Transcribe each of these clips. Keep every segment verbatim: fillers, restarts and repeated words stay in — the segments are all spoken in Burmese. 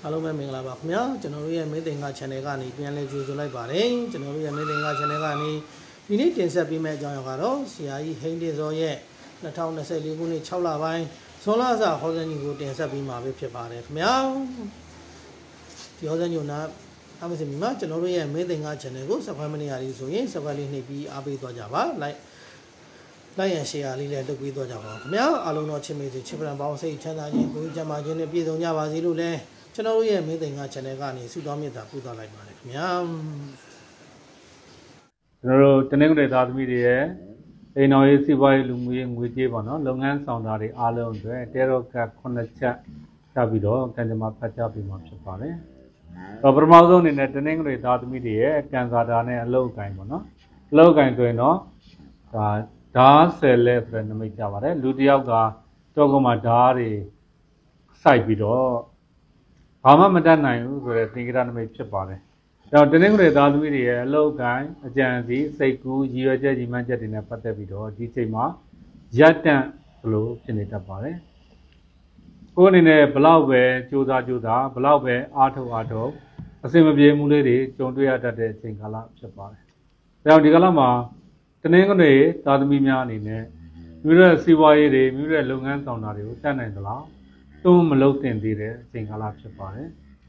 အားလုံးပဲမင်္ဂလာပါခင်ဗျာကျွန်တော်တို့ရဲ့မင်းသင်္ကာ channel ကနေပြန်လည်ကြိုဆိုလိုက်ပါတယ်ကျွန်တော်တို့ရဲ့မင်းသင်္ကာ channel ကနေဒီနေ့တင်ဆက်ပေးမယ့်အကြောင်းအရာကတော့ဆရာကြီးဟိန်းတင်စောရဲ့နှစ်ထောင်နှစ်ဆယ်လေးခုနှစ်၆လပိုင်းဇွန်လအစဟောစံကြီးကိုတင်ဆက်ပေးမှာပဲဖြစ်ပါတယ်ခင်ဗျာဒီဟောစံကြီးနာအမစင်မှာကျွန်တော်တို့ရဲ့မင်းသင်္ကာ channel ကို subscribe မနေရသေးဆိုရင် subscribe လေးနှိပ်ပြီးအားပေးသွားကြပါ likeလိုက်ရ share လေးလည်းလုပ်ပေးသွားကြပါခင်ဗျာအားလုံးတော့ချစ်မေးစေချစ်ပံပေါင်းစိတ်ချမ်းသာခြင်းကိုယ်ကျမ်းမာခြင်းနဲ့ပြည့်စုံကြပါစေလို့လည်းကျွန်တော်တို့ရဲ့မင်းသင်္ကာ channel ကနေဆုတောင်းမေတ္တာပို့သလိုက်ပါတယ်ခင်ဗျာကျွန်တော်တို့တနင်္ဂနွေသားသမီးတွေရဲ့အိမ်တော်ရေးစီးပွားရေးလူမှုရေးငွေကြေးပေါ့နော်လုပ်ငန်းဆောင်တာတွေအားလုံးအတွက်တဲရော့ကတ်ခုနှစ်ချက်ချပြီးတော့ကံကြမ္မာဖတ်ကြားပေးမှာဖြစ်ပါတယ်။တော့ပထမဆုံးအနေနဲ့တနင်္ဂနွေသားသမီးတွေရဲ့ကံစားတာနဲ့အလုပ်အကင်ပေါ့နော်အလုပ်အကင်ဆိုရင်တော့ဒါဓာတ်ဆယ်လက်ဆိုတဲ့နမိတ်ကြပါတယ်လူတစ်ယောက်ကကြောက်ကမှဓာတ်တွေစိုက်ပြီးတော့ဘာမှမတတ်နိုင်ဘူးဆိုတဲ့သင်္ကေတနမိတ်ဖြစ်ပါတယ်။ဒါတနင်္ဂနွေသားသမီးတွေရဲ့အလုပ်ကိုင်းအကြံစီစိတ်ကူးရည်ရွယ်ချက်ကြီးမှန်းချက်တွေနဲ့ပတ်သက်ပြီးတော့ဒီချိန်မှာရပ်တန့်ဘလို့ဖြစ်နေတတ်ပါတယ်။ကိုယ်အနေနဲ့ဘလောက်ပဲကြိုးစားကြိုးစားဘလောက်ပဲအားထုတ်အားထုတ်အစင်မပြေမှုလေးတွေကြုံတွေ့ရတတ်တဲ့အချိန်ကာလဖြစ်ပါတယ်။ဒါကြောင့်ဒီကာလမှာတနင်္ဂနွေသားသမီးများအနေနဲ့မြို့ရဲ့စီးပွားရေးတွေမြို့ရဲ့လုပ်ငန်းဆောင်တာတွေကိုတတ်နိုင်သလားတုံးမလုပ်တင်သေးတဲ့အချိန်ကာလဖြစ်ပါတယ်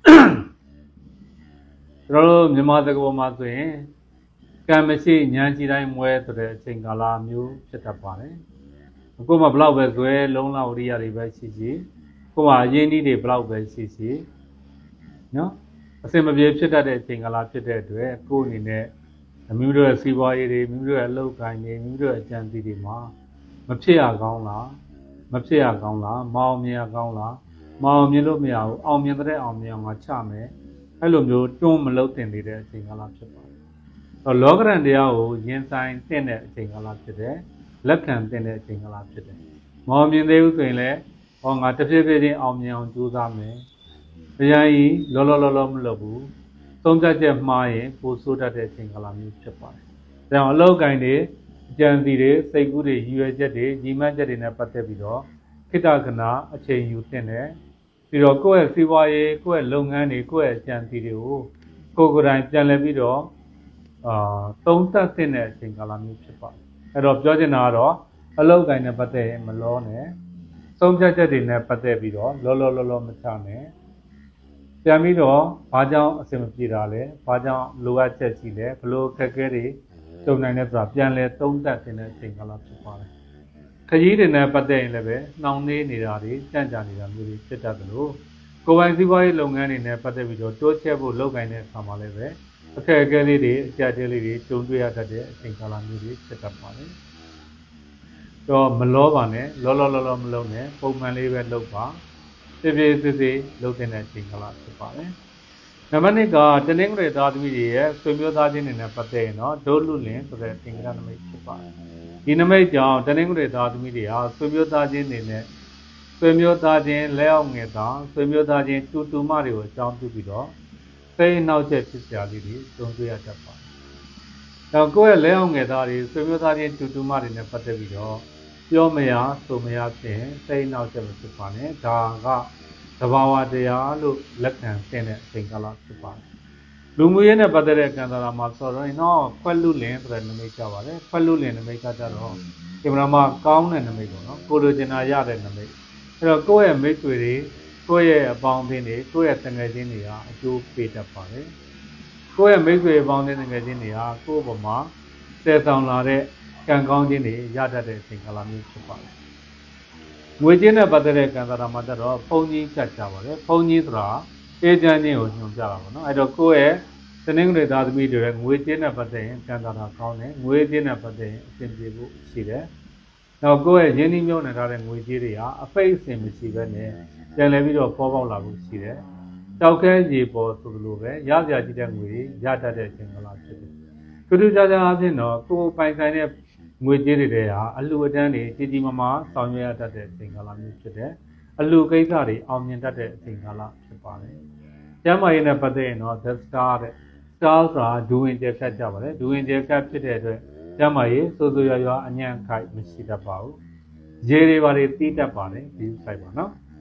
ကျွန်တော်တို့မြန်မာသဘောမှာဆိုရင်ကံမရှိဉာဏ်ရှိတိုင်းမွဲဆိုတဲ့အချိန်ကာလမျိုးဖြစ်တတ်ပါတယ်အခုမှဘလောက်ပဲဇွဲလုံးလောက်ဝိရိယတွေပဲရှိရှိကိုယ်ကအရင်းနှီးတွေဘလောက်ပဲရှိရှိနော်အစင်မပြေဖြစ်တတ်တဲ့အချိန်ကာလဖြစ်တဲ့အတွက်ကိုယ်အနေနဲ့မိမိတို့ရဲ့စီးပွားရေးတွေမိမိတို့ရဲ့အလုပ်ကိုင်တွေမိမိတို့ရဲ့အကြံစီတွေမှာမဖြစ်ရကောင်းလားမဖြစ်ရကောင်းလားမအောင်မြင်ရကောင်းလားမအောင်မြင်လို့မရဘူးအောင်မြင်တဲ့အောင်မြင်အောင်ငါချမယ်အဲ့လိုမျိုးတွန်းမလုပ်တင်နေတဲ့အချိန်ကာလဖြစ်ပါတယ်။တော့လောကရန်တရားကိုရင်ဆိုင်တင်တဲ့အချိန်ကာလဖြစ်တယ်လက်ခံတင်တဲ့အချိန်ကာလဖြစ်တယ်။မအောင်မြင်သေးဘူးဆိုရင်လည်းဟောငါတစ်ဖြည်းဖြည်းချင်းအောင်မြင်အောင်ကြိုးစားမယ်။တရားကြီးလောလောလောလောမလုပ်ဘူး။သုံးဖြတ်ချက်မှားရင်ပိုဆိုးတတ်တဲ့အချိန်ကာလမျိုးဖြစ်ပါတယ်။ဒါကြောင့်အလောက်ကိုင်းတွေအကြံစီတွေစိတ်ကူးတွေရည်ရွယ်ချက်တွေညီမှန်းချက်တွေနဲ့ပတ်သက်ပြီးတော့ခိတ္တကနာအချိန်ယူတင်တယ်ပြီးတော့ကိုယ့်ရဲ့စီးပွားရေးကိုယ့်ရဲ့လုပ်ငန်းတွေကိုယ့်ရဲ့အကြံစီတွေကိုကိုယ်ကိုယ်တိုင်ပြန်လည်ပြီးတော့အာသုံးသပ်တင်တဲ့အချိန်ကာလမျိုးဖြစ်ပါတယ်အဲ့တော့ပြောချင်တာကတော့အလုပ်ကိုင်းနဲ့ပတ်သက်ရင်မလောနဲ့သုံးဖြတ်ချက်တွေနဲ့ပတ်သက်ပြီးတော့လောလောလောလောမချနဲ့ပြန်ပြီးတော့ဘာကြောင့်အဆင်မပြေတာလဲဘာကြောင့်လိုအပ်ချက်ရှိလဲဘလို့ခက်ခဲတွေကြုံနိုင်တဲ့ဆိုတာပြန်လဲသုံးသပ်တင်တဲ့အချိန်ကာလဖြစ်ပါတယ်ခကြီးတွေနဲ့ပတ်သက်ရင်လည်းပဲနှောင့်နှေးနေတာတွေကြန့်ကြာနေတာမျိုးတွေဖြစ်တတ်တယ်လို့ကိုယ်ပိုင်စီးပွားရေးလုပ်ငန်းတွေနဲ့ပတ်သက်ပြီးတော့တိုးချဲ့ဖို့လုပ်ကိုင်တဲ့အခါမှာလည်းပဲအခက်အခဲလေးတွေအကြအတဲလေးတွေကြုံတွေ့ရတတ်တဲ့အချိန်ကာလမျိုးတွေဖြစ်တတ်ပါတယ်။တော့မလောပါနဲ့လောလောလောလောမလုံးနဲ့ပုံမှန်လေးပဲလုပ်ပါဖြည်းဖြည်းသေးသေးလုပ်တဲ့အချိန်ကာလဖြစ်ပါတယ်။နံပါတ်နှစ်ကတနင်္ဂနွေသားသမီးတွေရဲ့ဆွေမျိုးသားချင်းတွေနဲ့ပတ်သက်ရင်တော့ဒုလူလင်ဆိုတဲ့သင်္ကန်းနမိတ်ဖြစ်ပါတယ်။ဒီနမိတ်ကြောင့်တနင်္ဂနွေသားသမီးတွေဟာဆွေမျိုးသားချင်းတွေနဲ့ဆွေမျိုးသားချင်းလက်အောင်ငယ်သားဆွေမျိုးသားချင်းတူတူမတွေကိုအကြောင်းပြုပြီးတော့စိတ်နှောက်ချက်ဖြစ်ကြလေးတွေတုံ့ပြန်ရတတ်ပါတယ်။တော့ကိုယ့်ရဲ့လက်အောင်ငယ်သားတွေဆွေမျိုးသားချင်းတူတူမတွေနဲ့ပတ်သက်ပြီးတော့ပြောမရဆိုမရဖြင့်စိတ်နှောက်ချက်မဖြစ်ပါနဲ့ဒါကသဘာဝတရားလို့လက်ခံသင်တဲ့အချိန်ကာလဖြစ်ပါတယ်။လူမှုရေးနဲ့ပတ်သက်တဲ့ကံစားမှာဆိုတော့နော်ခွက်လူလင်ဆိုတဲ့နမိတ်ကြပါတယ်ခွက်လူလင်နမိတ်ကြတော့ဒီမှာမှာကောင်းတဲ့နမိတ်ပေါ့နော်ကိုလိုချင်တာရတဲ့နမိတ်အဲ့တော့ကိုယ့်ရဲ့မိတ်ဆွေတွေကိုယ့်ရဲ့အပေါင်းအသင်းတွေကိုယ့်ရဲ့တငယ်ချင်းတွေဟာအကျိုးပေးတတ်ပါတယ်ကိုယ့်ရဲ့မိတ်ဆွေအပေါင်းအသင်းတငယ်ချင်းတွေဟာကိုယ့်ဘဝမှာတည်ဆောင်လာတဲ့ကံကောင်းခြင်းတွေရတတ်တဲ့အချိန်ကာလမျိုးဖြစ်ပါတယ်ငွေကြေးနဲ့ပတ်သက်တဲ့ကံစားမှာတော့ဘုံကြီးဖြတ်ကြပါတယ်ဘုံကြီးဆိုတာအေဂျင့်ချင်းကိုညွှန်ပြတာပေါ့နော်အဲ့တော့ကိုယ့်ရဲ့တနင်္ဂနွေသားသမီးတွေငွေကြေးနဲ့ပတ်သက်ရင်ကံစားတာကောင်းတယ်ငွေကြေးနဲ့ပတ်သက်ရင်အဆင်ပြေဖို့ရှိတယ်နောက်ကိုယ့်ရဲ့ရင်းနှီးမြှုပ်နှံထားတဲ့ငွေကြေးတွေဟာအပိတ်အစင်မရှိဘဲနဲ့ပြန်လည်ပြီးတော့ပေါ်ပေါက်လာဖို့ရှိတယ်တောက်ခဲရေပေါ်ဆိုလိုပဲရစရာကြီးတဲ့ငွေရတတ်တဲ့အချိန်ကလာဖြစ်တယ်ထူးထူးခြားခြားအဖြစ်တော့ကိုယ်ပိုင်ဆိုင်တဲ့ငွေကြေးတွေဟာအလှူအတန်းတွေကြီးကြီးမားမားဆောင်ရွက်ရတတ်တဲ့အချိန်ကာလမျိုးဖြစ်တယ်။အလှူကိစ္စတွေအောင်မြင်တတ်တဲ့အချိန်ကာလဖြစ်ပါတယ်။ကျမ်းမာရေးနဲ့ပတ်သက်ရင်တော့ the star တဲ့ star ဆိုတာဒူဝင်ကျက်ဖြတ်ကြပါတယ်။ဒူဝင်ကျက်ဖြတ်ဖြစ်တဲ့အတွက်ကျမ်းမာရေးစိုးစိုးရွားရွားအညံ့ခိုက်မရှိတတ်ပါဘူး။ရေတွေပါတွေတီးတတ်ပါတယ်ဒီ site ပါနော်။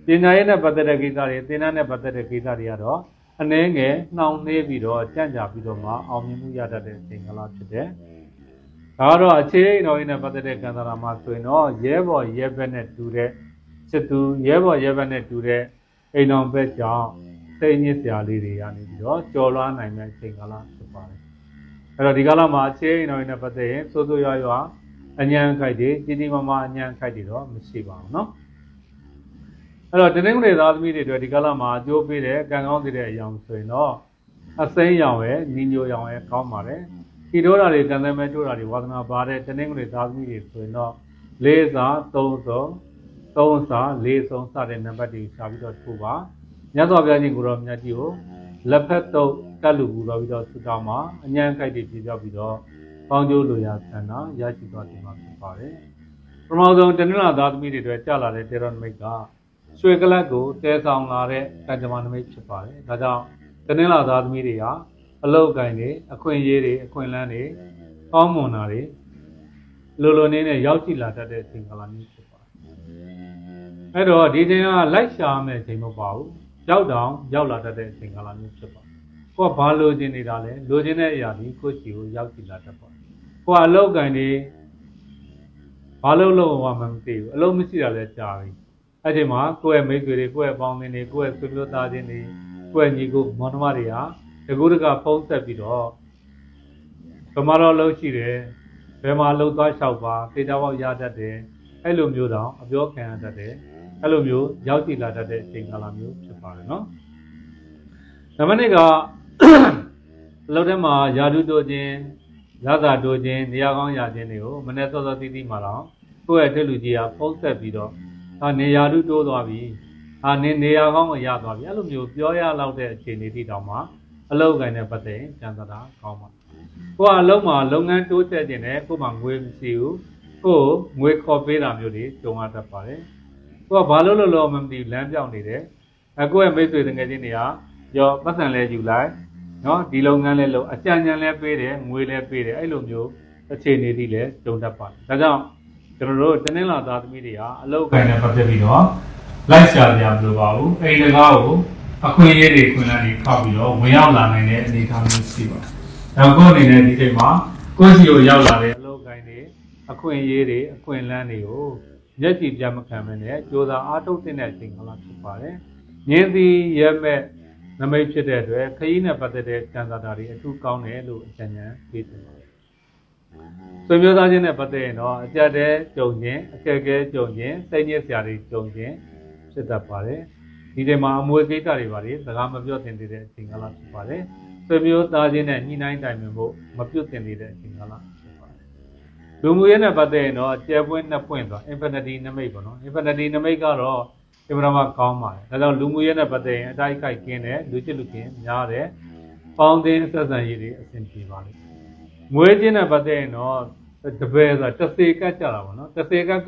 ပညာရေးနဲ့ပတ်သက်တဲ့ကိစ္စတွေသင်တန်းနဲ့ပတ်သက်တဲ့ကိစ္စတွေကတော့အနည်းငယ်နှောင့်နှေးပြီးတော့ကြံ့ကြာပြီးတော့မှအောင်မြင်မှုရတတ်တဲ့အချိန်ကာလဖြစ်တယ်။ဒါကတော့အခြေအိမ်တော်ကြီးနဲ့ပတ်သက်တဲ့ကံတာမှာဆိုရင်တော့ရဲဘော်ရဲဘက်နဲ့တူတဲ့စစ်သူရဲဘော်ရဲဘက်နဲ့တူတဲ့အိမ်တော်ဘက်ကြောင့်စိတ်ညစ်စရာလေးတွေကနေပြီးတော့ကြော်လွှားနိုင်တဲ့အချိန်ကာလဖြစ်ပါတယ်။အဲ့တော့ဒီကာလမှာအခြေအိမ်တော်ကြီးနဲ့ပတ်သက်ရင်စိုးစိုးရွားရွားအញ្ញံခိုက်တွေကြီးကြီးမားမားအញ្ញံခိုက်တွေတော့မရှိပါဘူးနော်အဲ့တော့တင်းတင်းတွေသားသမီးတွေတွေဒီကာလမှာအကျိုးပေးတဲ့ကံကောင်းတဲ့အရာဆိုရင်တော့အစိမ်းရောင်ရဲ့ညီညိုရောင်ရဲ့ကောင်းပါတယ်ဒီတို့တာတွေကံသမဲတို့တာတွေဝါသနာပါတဲ့တင်းတင်းတွေသားသမီးတွေဆိုရင်တော့လေးစားသုံးစုံသုံးစားလေးစုံစတဲ့နံပါတ်တွေရှာပြီးတော့ထိုးပါမြတ်စွာဘုရားရှင်ကိုရောမြတ်ကြီးကိုလက်ဖက်တော့ကတ်လူကူတော့ပြီးတော့သုတောင်းမှာအញ្ញံခိုက်တွေပြပြောက်ပြီးတော့ပေါင်းကျိုးလိုရာဆန္ဒရရှိသွားတယ်မှာဖြစ်ပါတယ်ပထမဆုံးတဏှာသားသမီးတွေတွေကြာလာတဲ့တေရနမိတ်ကရွှေကလပ်ကိုတဲဆောင်လာတဲ့ကံကြမ္မာနမိတ်ဖြစ်ပါတယ်ဒါကြောင့်တဏှာသားသမီးတွေဟာအလောက်ကိုင်းတွေအခွင့်အရေးတွေအခွင့်အလမ်းတွေကောင်းမွန်တာတွေလိုလိုနေနဲ့ရောက်ကြည့်လာတတ်တဲ့အချိန်ကာလမျိုးဖြစ်ပါတယ်အဲ့တော့ဒီချိန်ကလိုက်ရှာမဲ့အချိန်မဟုတ်ပါဘူးရောက်တောင်ရောက်လာတတ်တဲ့အချိန်ကာလမျိုးဖြစ်ပါတယ်ကိုကဘာလိုချင်နေတာလဲလိုချင်တဲ့အရာဒီကိုချီကိုရောက်ကြည့်လာတတ်ပါတယ်ကိုကအလောက်ကိုင်းတွေဘာလို့လို့မှမသိဘူးအလုံးမရှိတာလဲကြာပြီအဲ့ဒီမှာကိုယ့်ရဲ့မိတ်ဆွေတွေကိုယ့်ရဲ့ပေါင်းသင်းတွေကိုယ့်ရဲ့ဆွေမျိုးသားချင်းတွေကိုယ့်ရဲ့ညီကိုမောင်နှမတွေကတကူတကဖုံးဆက်ပြီးတော့ဗမာတော်လှုပ်ရှိတယ်ဘယ်မှာလှုပ်သွားလျှောက်ပါတေချာပေါက်ရတတ်တယ်အဲ့လိုမျိုးတောင်အပြောခံရတတ်တယ်အဲ့လိုမျိုးရောက်ကြည့်လာတတ်တဲ့အချိန်ကာလမျိုးဖြစ်ပါတယ်နော်နံပါတ်နှစ်ကလောက်ထဲမှာယာဓုတိုခြင်းရသာတိုခြင်းနေရာကောင်းရခြင်းတွေကိုမနေ့စောစောတိတိမှာတော့ကိုယ့်ရဲ့တက်လူကြီးကဖုံးဆက်ပြီးတော့ဟာနေရာဓုတိုးသွားပြီဟာနေနေရာကောင်းကိုရသွားပြီအဲ့လိုမျိုးပြောရလောက်တဲ့အခြေအနေတိတောင်မှအလောက်ကိုင်းတဲ့ပတ်သက်ကျန်တာကောင်းပါကိုကအလုံးမှာလုပ်ငန်းတိုးတက်ခြင်းနဲ့ကို့မှာငွေမရှိဘူးကို့ငွေခေါ်ပေးတာမျိုးတွေကြုံရတတ်ပါတယ်ကိုကဘာလို့လို့လို့မသိလမ်းပြောင်းနေတယ်အကိုရဲ့မိတ်ဆွေတငယ်ချင်းတွေကရောပတ်စံလဲယူလိုက်နော်ဒီလုပ်ငန်းလဲလုပ်အကြံဉာဏ်လဲပေးတယ်ငွေလဲပေးတယ်အဲ့လိုမျိုးအခြေအနေတွေလည်းကြုံတတ်ပါတယ်ဒါကြောင့်ကျွန်တော်တို့တနင်္လာသားသမီးတွေဟာအလောက်ကိုင်းနဲ့ပတ်သက်ပြီးတော့လိုက်ရှာကြမလို့ပါဘူးအိမ်တကားကိုအခွင့်အရေးတွေခွင့်လန်းတွေခောက်ပြီးတော့ဝင်ရောက်လာနိုင်တဲ့အနေအထားမျိုးရှိပါတယ်ဒါကိုအနေနဲ့ဒီချိန်မှာကိုယ့်စီကိုရောက်လာတဲ့အလောက်ကိုင်းတွေအခွင့်အရေးတွေအခွင့်အလန်းတွေကိုမျက်ကြည့်ပြမခံမနဲ့ကြိုးစားအားထုတ်တဲ့အချိန်ကလာဖြစ်ပါတယ်။ဉာဏ်သည်ရဲမဲ့နမိတ်ဖြစ်တဲ့အတွက်ခရီးနဲ့ပတ်သက်တဲ့ကံစားတာတွေအထူးကောင်းတယ်လို့အကြံဉာဏ်ပေးတင်ပါတယ်။ဆွေမျိုးသားချင်းနဲ့ပတ်သက်ရင်တော့အကြက်တဲကြုံခြင်းအခက်အခဲကြုံခြင်းစိတ်ညစ်စရာတွေကြုံခြင်းဖြစ်တတ်ပါတယ်။ဒီချိန်မှာအမွေကိစ္စတွေပါတယ်စကားမပြောသင့်သေးတဲ့အချိန်ကလာဖြစ်ပါတယ်။ဆွေမျိုးသားချင်းနဲ့ညှိနှိုင်းတိုင်ပင်ဖို့မပြုတ်သင့်သေးတဲ့အချိန်ကလာလူမှုရေးနဲ့ပတ်သက်ရင်တော့ကျဲပွင့်နှစ်ပွင့်သွား infinity နမိတ်ပေါ့နော် infinity နမိတ်ကတော့အင်မတန်မှကောင်းပါတယ်ဒါကြောင့်လူမှုရေးနဲ့ပတ်သက်ရင်အတိုက်ခိုက်ကင်းတယ်လူချစ်လူခင်များတယ်ပေါင်းသင်းဆက်ဆံရေးတွေအဆင်ပြေပါလိမ့်ငွေချင်းနဲ့ပတ်သက်ရင်တော့တပည့်ဆိုတာတစ်စေကတ်ကြတာပေါ့နော်တစ်စေကတ်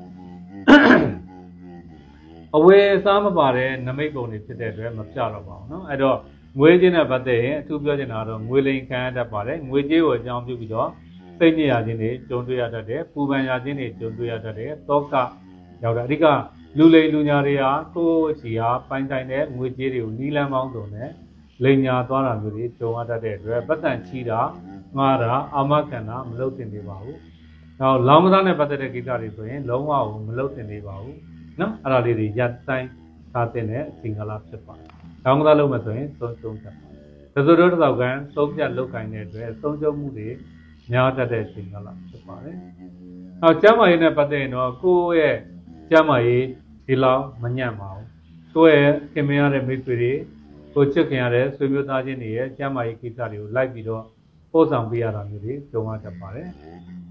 ကအဝေးစားမပါတဲ့နမိတ်ပုံတွေဖြစ်တဲ့အတွက်မပြတော့ပါဘူးနော်အဲ့တော့ငွေချင်းနဲ့ပတ်သက်ရင်အထူးပြောချင်တာကတော့ငွေလိမ်ခံရတတ်ပါတယ်ငွေကြေးကိုအကြောင်းပြုပြီးတော့စိတ်ညစ်ရခြင်းတွေကြုံတွေ့ရတတ်တယ်ပူပန်ရခြင်းတွေကြုံတွေ့ရတတ်တယ်တောကရောက်တာအဓိကလူလိမ်လူညာတွေဟာကိုယ့်စီဟာပိုင်ဆိုင်တဲ့ငွေကြေးတွေကိုနီးလန်းပေါင်းစုံနဲ့လိမ်ညာသွားတာမျိုးတွေကြုံရတတ်တဲ့အတွက်ပတ်သက်ချီတာငားတာအာမခံတာမလုပ်သင့်သေးပါဘူး။နောက်လောင်မသားနဲ့ပတ်သက်တဲ့ကိစ္စတွေဆိုရင်လုံးဝမလုပ်သင့်သေးပါဘူး။နော်အဲ့ဒါလေးတွေရပ်တိုင်းထားတဲ့အချိန်ကာလဖြစ်ပါတယ်။လောင်မသားလုပ်မှဆိုရင်သုံးသုံးတတ်ပါတယ်။သဇုတော်တောက်ကံသုံးပြတ်လုတ်ကိုင်းတဲ့အတွက်သုံးကျုံမှုတွေများတတ်တဲ့အချိန်ကာလဖြစ်ပါတယ်။နောက်ကျမ်းမာရေးနဲ့ပတ်သက်ရင်တော့ကိုယ့်ရဲ့ကျမ်းမာရေးဒီလောက်မညံ့ပါဘူး။ကိုယ့်ရဲ့ခင်မရတဲ့မိတ်ဆွေတွေကိုချစ်ခင်ရတဲ့ဆွေမျိုးသားချင်းတွေရဲ့ကျမ်းမာရေးကိစ္စတွေကိုလိုက်ပြီးတော့ပို့ဆောင်ပေးရတာမျိုးတွေကြုံရတတ်ပါတယ်။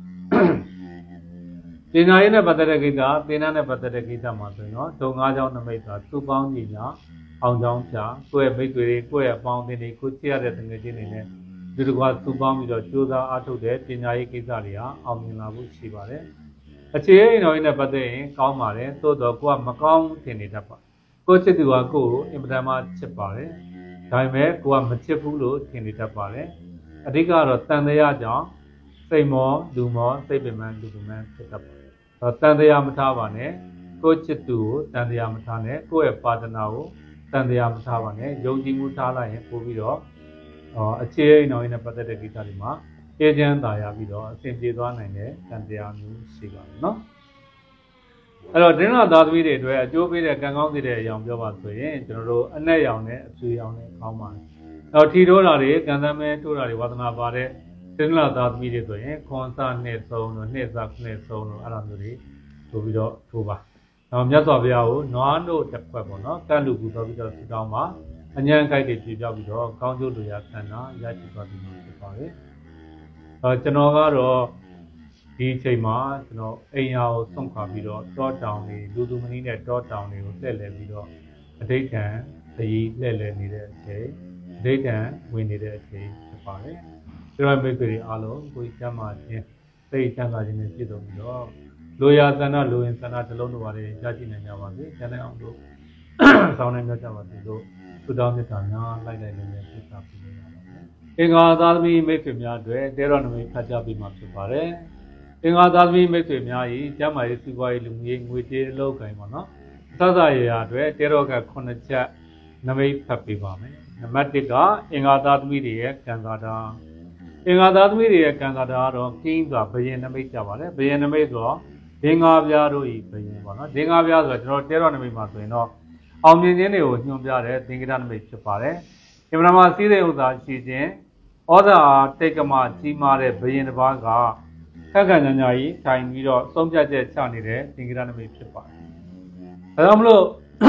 ပညာရေးနဲ့ပတ်သက်တဲ့ကိစ္စသင်္นานနဲ့ပတ်သက်တဲ့ကိစ္စမှာဆိုရင်တော့ဒုံငါးချောင်းနမိတ်သာသူ့ပေါင်းညီညာအောင်ချောင်းဖြာကိုယ့်ရဲ့မိတ်ဆွေတွေကိုယ့်ရဲ့အပေါင်းအသင်းတွေကိုချစ်ရတဲ့တငယ်ချင်းတွေနဲ့ဒီတစ်ခါသူ့ပေါင်းပြီးတော့ကြိုးစားအားထုတ်တဲ့ပညာရေးကိစ္စတွေဟာအောင်မြင်လာဖို့ရှိပါတယ်။အခြေအနေတော်ကြီးနဲ့ပတ်သက်ရင်ကောင်းပါတယ်သို့တော့ကိုကမကောင်းထင်နေတတ်ပါကိုချစ်သူကကိုကိုအင်မတန်မှချစ်ပါတယ်ဒါပေမဲ့ကိုကမချစ်ဘူးလို့ထင်နေတတ်ပါတယ်အဓိကတော့တန်တရားကြောင့်စိတ်မောလူမောစိတ်ပင်ပန်းလူပင်ပန်းဖြစ်တတ်ပါတယ်တန်တရားမထားပါနဲ့ကိုချစ်သူကိုတန်တရားမထားနဲ့ကိုယ့်ရဲ့ပါဒနာကိုတန်တရားမထားပါနဲ့ယုံကြည်မှုထားလိုက်ရင်ပို့ပြီးတော့အခြေအိမ်တော်နဲ့ပတ်သက်တဲ့ကိစ္စတွေမှာအေဂျင့်သာရပြီးတော့အဆင်ပြေသွားနိုင်တဲ့တန်တရားမျိုးရှိပါတယ်နော်အဲ့တော့ဒင်းလာသားသမီးတွေအတွက်အကျိုးပေးတဲ့ကံကောင်းတဲ့အကြောင်းပြောပါဆိုရင်ကျွန်တော်တို့အနက်ရောင်နဲ့အဖြူရောင်နဲ့ကောင်းပါတယ်တော့ထီထိုးတာတွေကံသမဲထိုးတာတွေဝါသနာပါတဲ့ဒင်းလာသားသမီးတွေဆိုရင်ခွန်စားနှစ်သုံးလို့နှစ်စားနှစ်သုံးလို့အဲ့လိုမျိုးတွေထိုးပြီးတော့ထိုးပါတော့မြတ်စွာဘုရားကိုနွားတို့တစ်ခွက်ပေါ့နော်ကန့်လူကူဆိုပြီးတော့ဆူတောင်းပါအញ្ញံကြိုက်တွေပြပြောက်ပြီးတော့ကောင်းကျိုးတွေရဆန္ဒရရှိသွားပြီးဖြစ်ပါတယ်အဲကျွန်တော်ကတော့ဒီအချိန်မှာကျွန်တော်အိမ်ယာကိုဆုံးခွာပြီးတော့တောတောင်တွေလူသူမနီးနဲ့တောတောင်တွေကိုလှည့်လည်ပြီးတော့အဋိဋ္ဌံခရီးလှည့်လည်နေတဲ့အချိန်အဋိဋ္ဌံဝင်နေတဲ့အချိန်ဖြစ်ပါတယ်ကျွန်တော်မိတ်ဆွေတွေအားလုံးကိုယ်ကျမ်းမာခြင်းစိတ်ချမ်းသာခြင်းနဲ့ပြည့်စုံပြီးတော့လိုရာသနာလိုရင်သနာတစ်လုံးတို့ပါလေရရှိနိုင်ကြပါစေကျန်တဲ့အောင်တို့ဆောင်းနေကြပါစေလို့သုတောင်းမြတ်တာများလိုက်လိုက်လည်းလည်းပြသပေးနေရပါတယ်အင်္ဂါသာသမီမိတ်ဆွေများအတွက်တေရောနမိတ်ဖတ်ကြားပေးမှာဖြစ်ပါတယ်အင်္ဂါသာသမီမိတ်ဆွေများဤကျမ်းမာရေးစီးပွားရေးလူမှုရေးငွေကြေးအလုပ်ကိုင်ပါနော်သသရေရာအတွက်တေရောကခုနှစ်ချက်နမိတ်ဖတ်ပေးပါမယ်နံပါတ်တစ်ကအင်္ဂါသာသမီတွေရဲ့ကံသာတာအင်္ဂါသာသမီတွေရဲ့ကံသာတာကတော့ကင်းစွာဘယင်နမိတ်ကြပါတယ်ဘယင်နမိတ်ဆိုတော့ဒင်္ဂါပြားတို့ဤဘယင်ပေါ့နော်ဒင်္ဂါပြားဆိုတော့ကျွန်တော်တေရောနမိတ်မှာဆိုရင်တော့အောင်မြင်ခြင်းတွေကိုညွှန်ပြတဲ့သင်္ကေတနမိတ်ဖြစ်ပါတယ်အင်္ဂါမှာစီးတဲ့ဥစ္စာရှိခြင်းဩဇာတိတ်ကမကြီးမားတဲ့ဘယင်တစ်ပါးကခက်ခက်ညာညာကြီးထိုင်ပြီးတော့သုံးဖြတ်ချက်ချနေတဲ့သင်္ကေတနမိတ်ဖြစ်ပါတယ်ဒါကြောင့်မလို့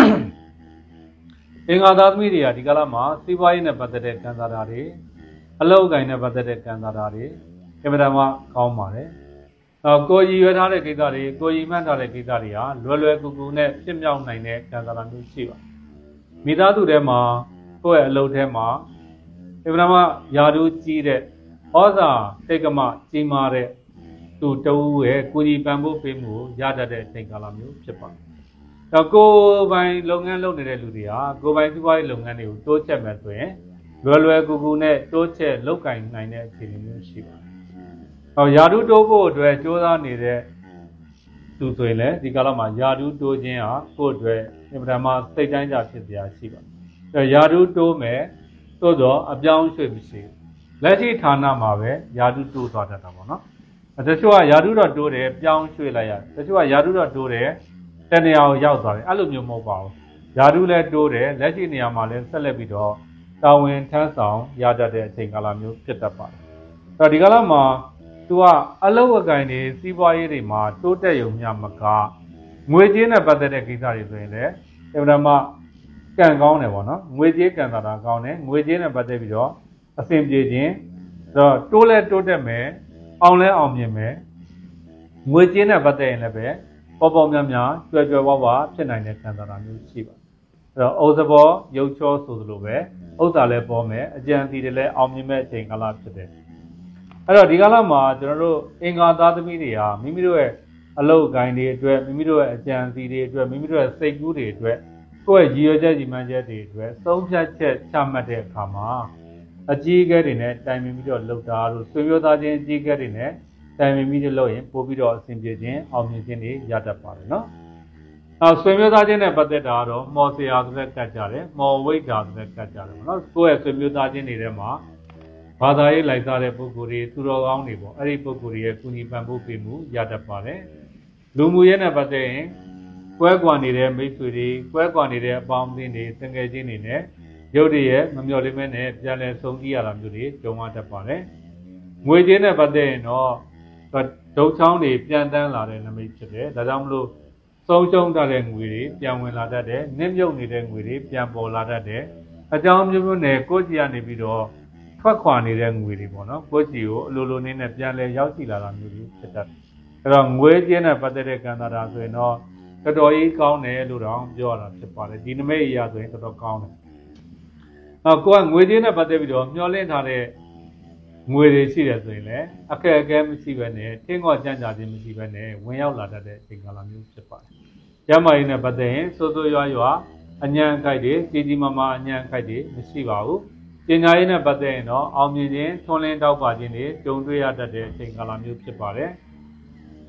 အင်္ဂါသာသမီတွေကဒီကာလမှာစီးပွားရေးနဲ့ပတ်သက်တဲ့ကံသာတာတွေအလုပ်အကိုင်နဲ့ပတ်သက်တဲ့ကံသာတာတွေအင်မတန်မှကောင်းပါတယ်အော်ကိုရည်ရွယ်ထားတဲ့ကိစ္စတွေကိုရည်မှန်းထားတဲ့ကိစ္စတွေဟာလွယ်လွယ်ကူကူနဲ့ဖြစ်မြောက်နိုင်တဲ့ကံသာတာမျိုးရှိပါတယ်မိသားစုထဲမှာကိုယ့်ရဲ့အလုပ်ထဲမှာအင်မတန်မှယာဒူးကြီးတဲ့ဩဇာတိတ်ကမကြီးမားတဲ့သူတဦးရဲ့ကိုကြီးပံ့ပိုးပေးမှုရတတ်တဲ့အချိန်ကာလမျိုးဖြစ်ပါတယ်။တော့ကိုယ်ပိုင်လုပ်ငန်းလုပ်နေတဲ့လူတွေဟာကိုယ်ပိုင်စီးပွားရေးလုပ်ငန်းတွေကိုတိုးချက်မယ်ဆိုရင်လွယ်လွယ်ကူကူနဲ့တိုးချက်လုပ်ကင်နိုင်တဲ့အခြေအနေမျိုးရှိပါတယ်။ဟောယာဒူးတိုးဖို့အတွက်ကြိုးစားနေတဲ့သူဆိုရင်လည်းဒီကာလမှာယာဒူးတိုးခြင်းဟာကိုယ့်အတွက်အင်မတန်မှစိတ်တိုင်းကြဖြစ်စရာရှိပါတယ်။အဲယာဒူးတိုးမယ်သို့တော့အပြောင်းအရွှေ့မရှိဘူး။လက်ရှိဌာနမှာပဲယာဒူးတိုးသွားတတ်တာပေါ့နော်။တချို့ကယာဒူးတော့တိုးတယ်ပြောင်းရွှေ့လိုက်ရတယ်။တချို့ကယာဒူးတော့တိုးတယ်တနေရာကိုရောက်သွားတယ်အဲ့လိုမျိုးမဟုတ်ပါဘူး။ယာဒူးလည်းတိုးတယ်လက်ရှိနေရာမှာလည်းဆက်လက်ပြီးတော့တာဝန်ထမ်းဆောင်ရတတ်တဲ့အချိန်ကာလမျိုးဖြစ်တတ်ပါတယ်။အဲ့တော့ဒီကာလမှာသူကအလုပ်အကိုင်တွေစီးပွားရေးတွေမှာတိုးတက်ရုံမျှမကငွေကြေးနဲ့ပတ်သက်တဲ့ကိစ္စတွေဆိုရင်လည်းအမှန်တမ်းကံကောင်းတယ်ပေါ့နော်ငွေကြေးကံသာတာကောင်းတယ်ငွေကြေးနဲ့ပတ်သက်ပြီးတော့အဆင်ပြေခြင်းဆိုတော့တိုးလဲတိုးတက်မယ်အောင်လဲအောင်မြင်မယ်ငွေကြေးနဲ့ပတ်သက်ရင်လည်းပဲပေါ်ပေါ်များများကျွယ်ကျွယ်ဝဝဖြစ်နိုင်တဲ့ကံသာတာမျိုးရှိပါတယ်အဲ့တော့အိုးစဘောရုပ်ချောဆိုသလိုပဲဥစ္စာလည်းပေါ်မယ်အကြံစီတွေလည်းအောင်မြင်မဲ့အချိန်ကာလဖြစ်တယ်အဲ့တော့ဒီကာလမှာကျွန်တော်တို့အင်္ဂါသားသမီးတွေဟာမိမိတို့ရဲ့အလုပ်ကိုင်းတွေအတွက်မိမိတို့ရဲ့အကြံစီတွေအတွက်မိမိတို့ရဲ့စိတ်ကူးတွေအတွက်ကိုယ့်ရဲ့ရည်ရွယ်ချက်ကြီးမှန်းချက်တွေအတွက်သုံးဖြတ်ချက်ချမှတ်တဲ့အခါမှာအကြီးအကဲတွေနဲ့တိုင်ပင်ပြီးတော့လှုပ်တာတို့ဆွေမျိုးသားချင်းအကြီးအကဲတွေနဲ့တိုင်ပင်ပြီးတော့လုပ်ရင်ပို့ပြီးတော့အဆင်ပြေခြင်းအောင်မြင်ခြင်းတွေရတတ်ပါတယ်နော်။နောက်ဆွေမျိုးသားချင်းနဲ့ပတ်သက်တာကတော့မော်ဆရာဆိုတဲ့ကတ်ကြတယ်မော်ဝိတ်တာဆိုတဲ့ကတ်ကြတယ်နော်။ကိုယ့်ရဲ့ဆွေမျိုးသားချင်းတွေထဲမှာဘာသာရေးလိုက်စားတဲ့ပုဂ္ဂိုလ်တွေသူတော်ကောင်းတွေပေါ့အဲ့ဒီပုဂ္ဂိုလ်တွေရဲ့ကုညီပံ့ပိုးပေးမှုရတတ်ပါတယ်။လူမှုရေးနဲ့ပတ်သက်ရင်ကွဲကွာနေတဲ့မိတ်ဆွေတွေကွဲကွာနေတဲ့အပေါင်းအသင်းတွေတငယ်ချင်းတွေနဲ့ရုပ်တရက်မမျှော်လင့်မဲနဲ့ပြန်လည်ဆုံးဖြတ်ရတာမျိုးတွေကြုံရတတ်ပါတယ်။ငွေကြေးနဲ့ပတ်သက်ရင်တော့ဒုတ်ချောင်းတွေပြန်တန်းလာတဲ့နမိတ်ဖြစ်တယ်။ဒါကြောင့်မလို့ဆုံးရှုံးတတ်တဲ့ငွေတွေပြန်ဝင်လာတတ်တယ်။နစ်မြုပ်နေတဲ့ငွေတွေပြန်ပေါ်လာတတ်တယ်။အကြောင်းမျိုးမျိုးနဲ့ကိုယ့်ကြည်ကနေပြီးတော့ထွက်ခွာနေတဲ့ငွေတွေပေါ့နော်။ကိုယ့်ကြည်ကိုအလိုလိုနဲ့ပြန်လည်ရောက်ရှိလာတာမျိုးတွေဖြစ်တတ်တယ်။အဲ့တော့ငွေကြေးနဲ့ပတ်သက်တဲ့ကံတာတာဆိုရင်တော့တော်တော်ကြီးကောင်းတယ်လို့တော့ပြောရတာဖြစ်ပါတယ်ဒီနမိတ်အရာဆိုရင်တော်တော်ကောင်းတယ်အော်ကိုကငွေကြေးနဲ့ပတ်သက်ပြီးတော့မျှော်လင့်ထားတဲ့ငွေတွေရှိတယ်ဆိုရင်လည်းအခက်အခဲမရှိဘဲနဲ့ထင်းငေါ့ကြမ်းကြခြင်းမရှိဘဲနဲ့ဝင်ရောက်လာတတ်တဲ့အချိန်ကာလမျိုးဖြစ်ပါတယ်ကျမ်းမာရေးနဲ့ပတ်သက်ရင်စိုးစိုးရွားရွားအညံအခိုက်တွေကြီးကြီးမားမားအညံအခိုက်တွေမရှိပါဘူးပညာရေးနဲ့ပတ်သက်ရင်တော့အောင်မြင်ခြင်းထွန်းလင်းတောက်ပါခြင်းတွေကြုံတွေ့ရတတ်တဲ့အချိန်ကာလမျိုးဖြစ်ပါတယ်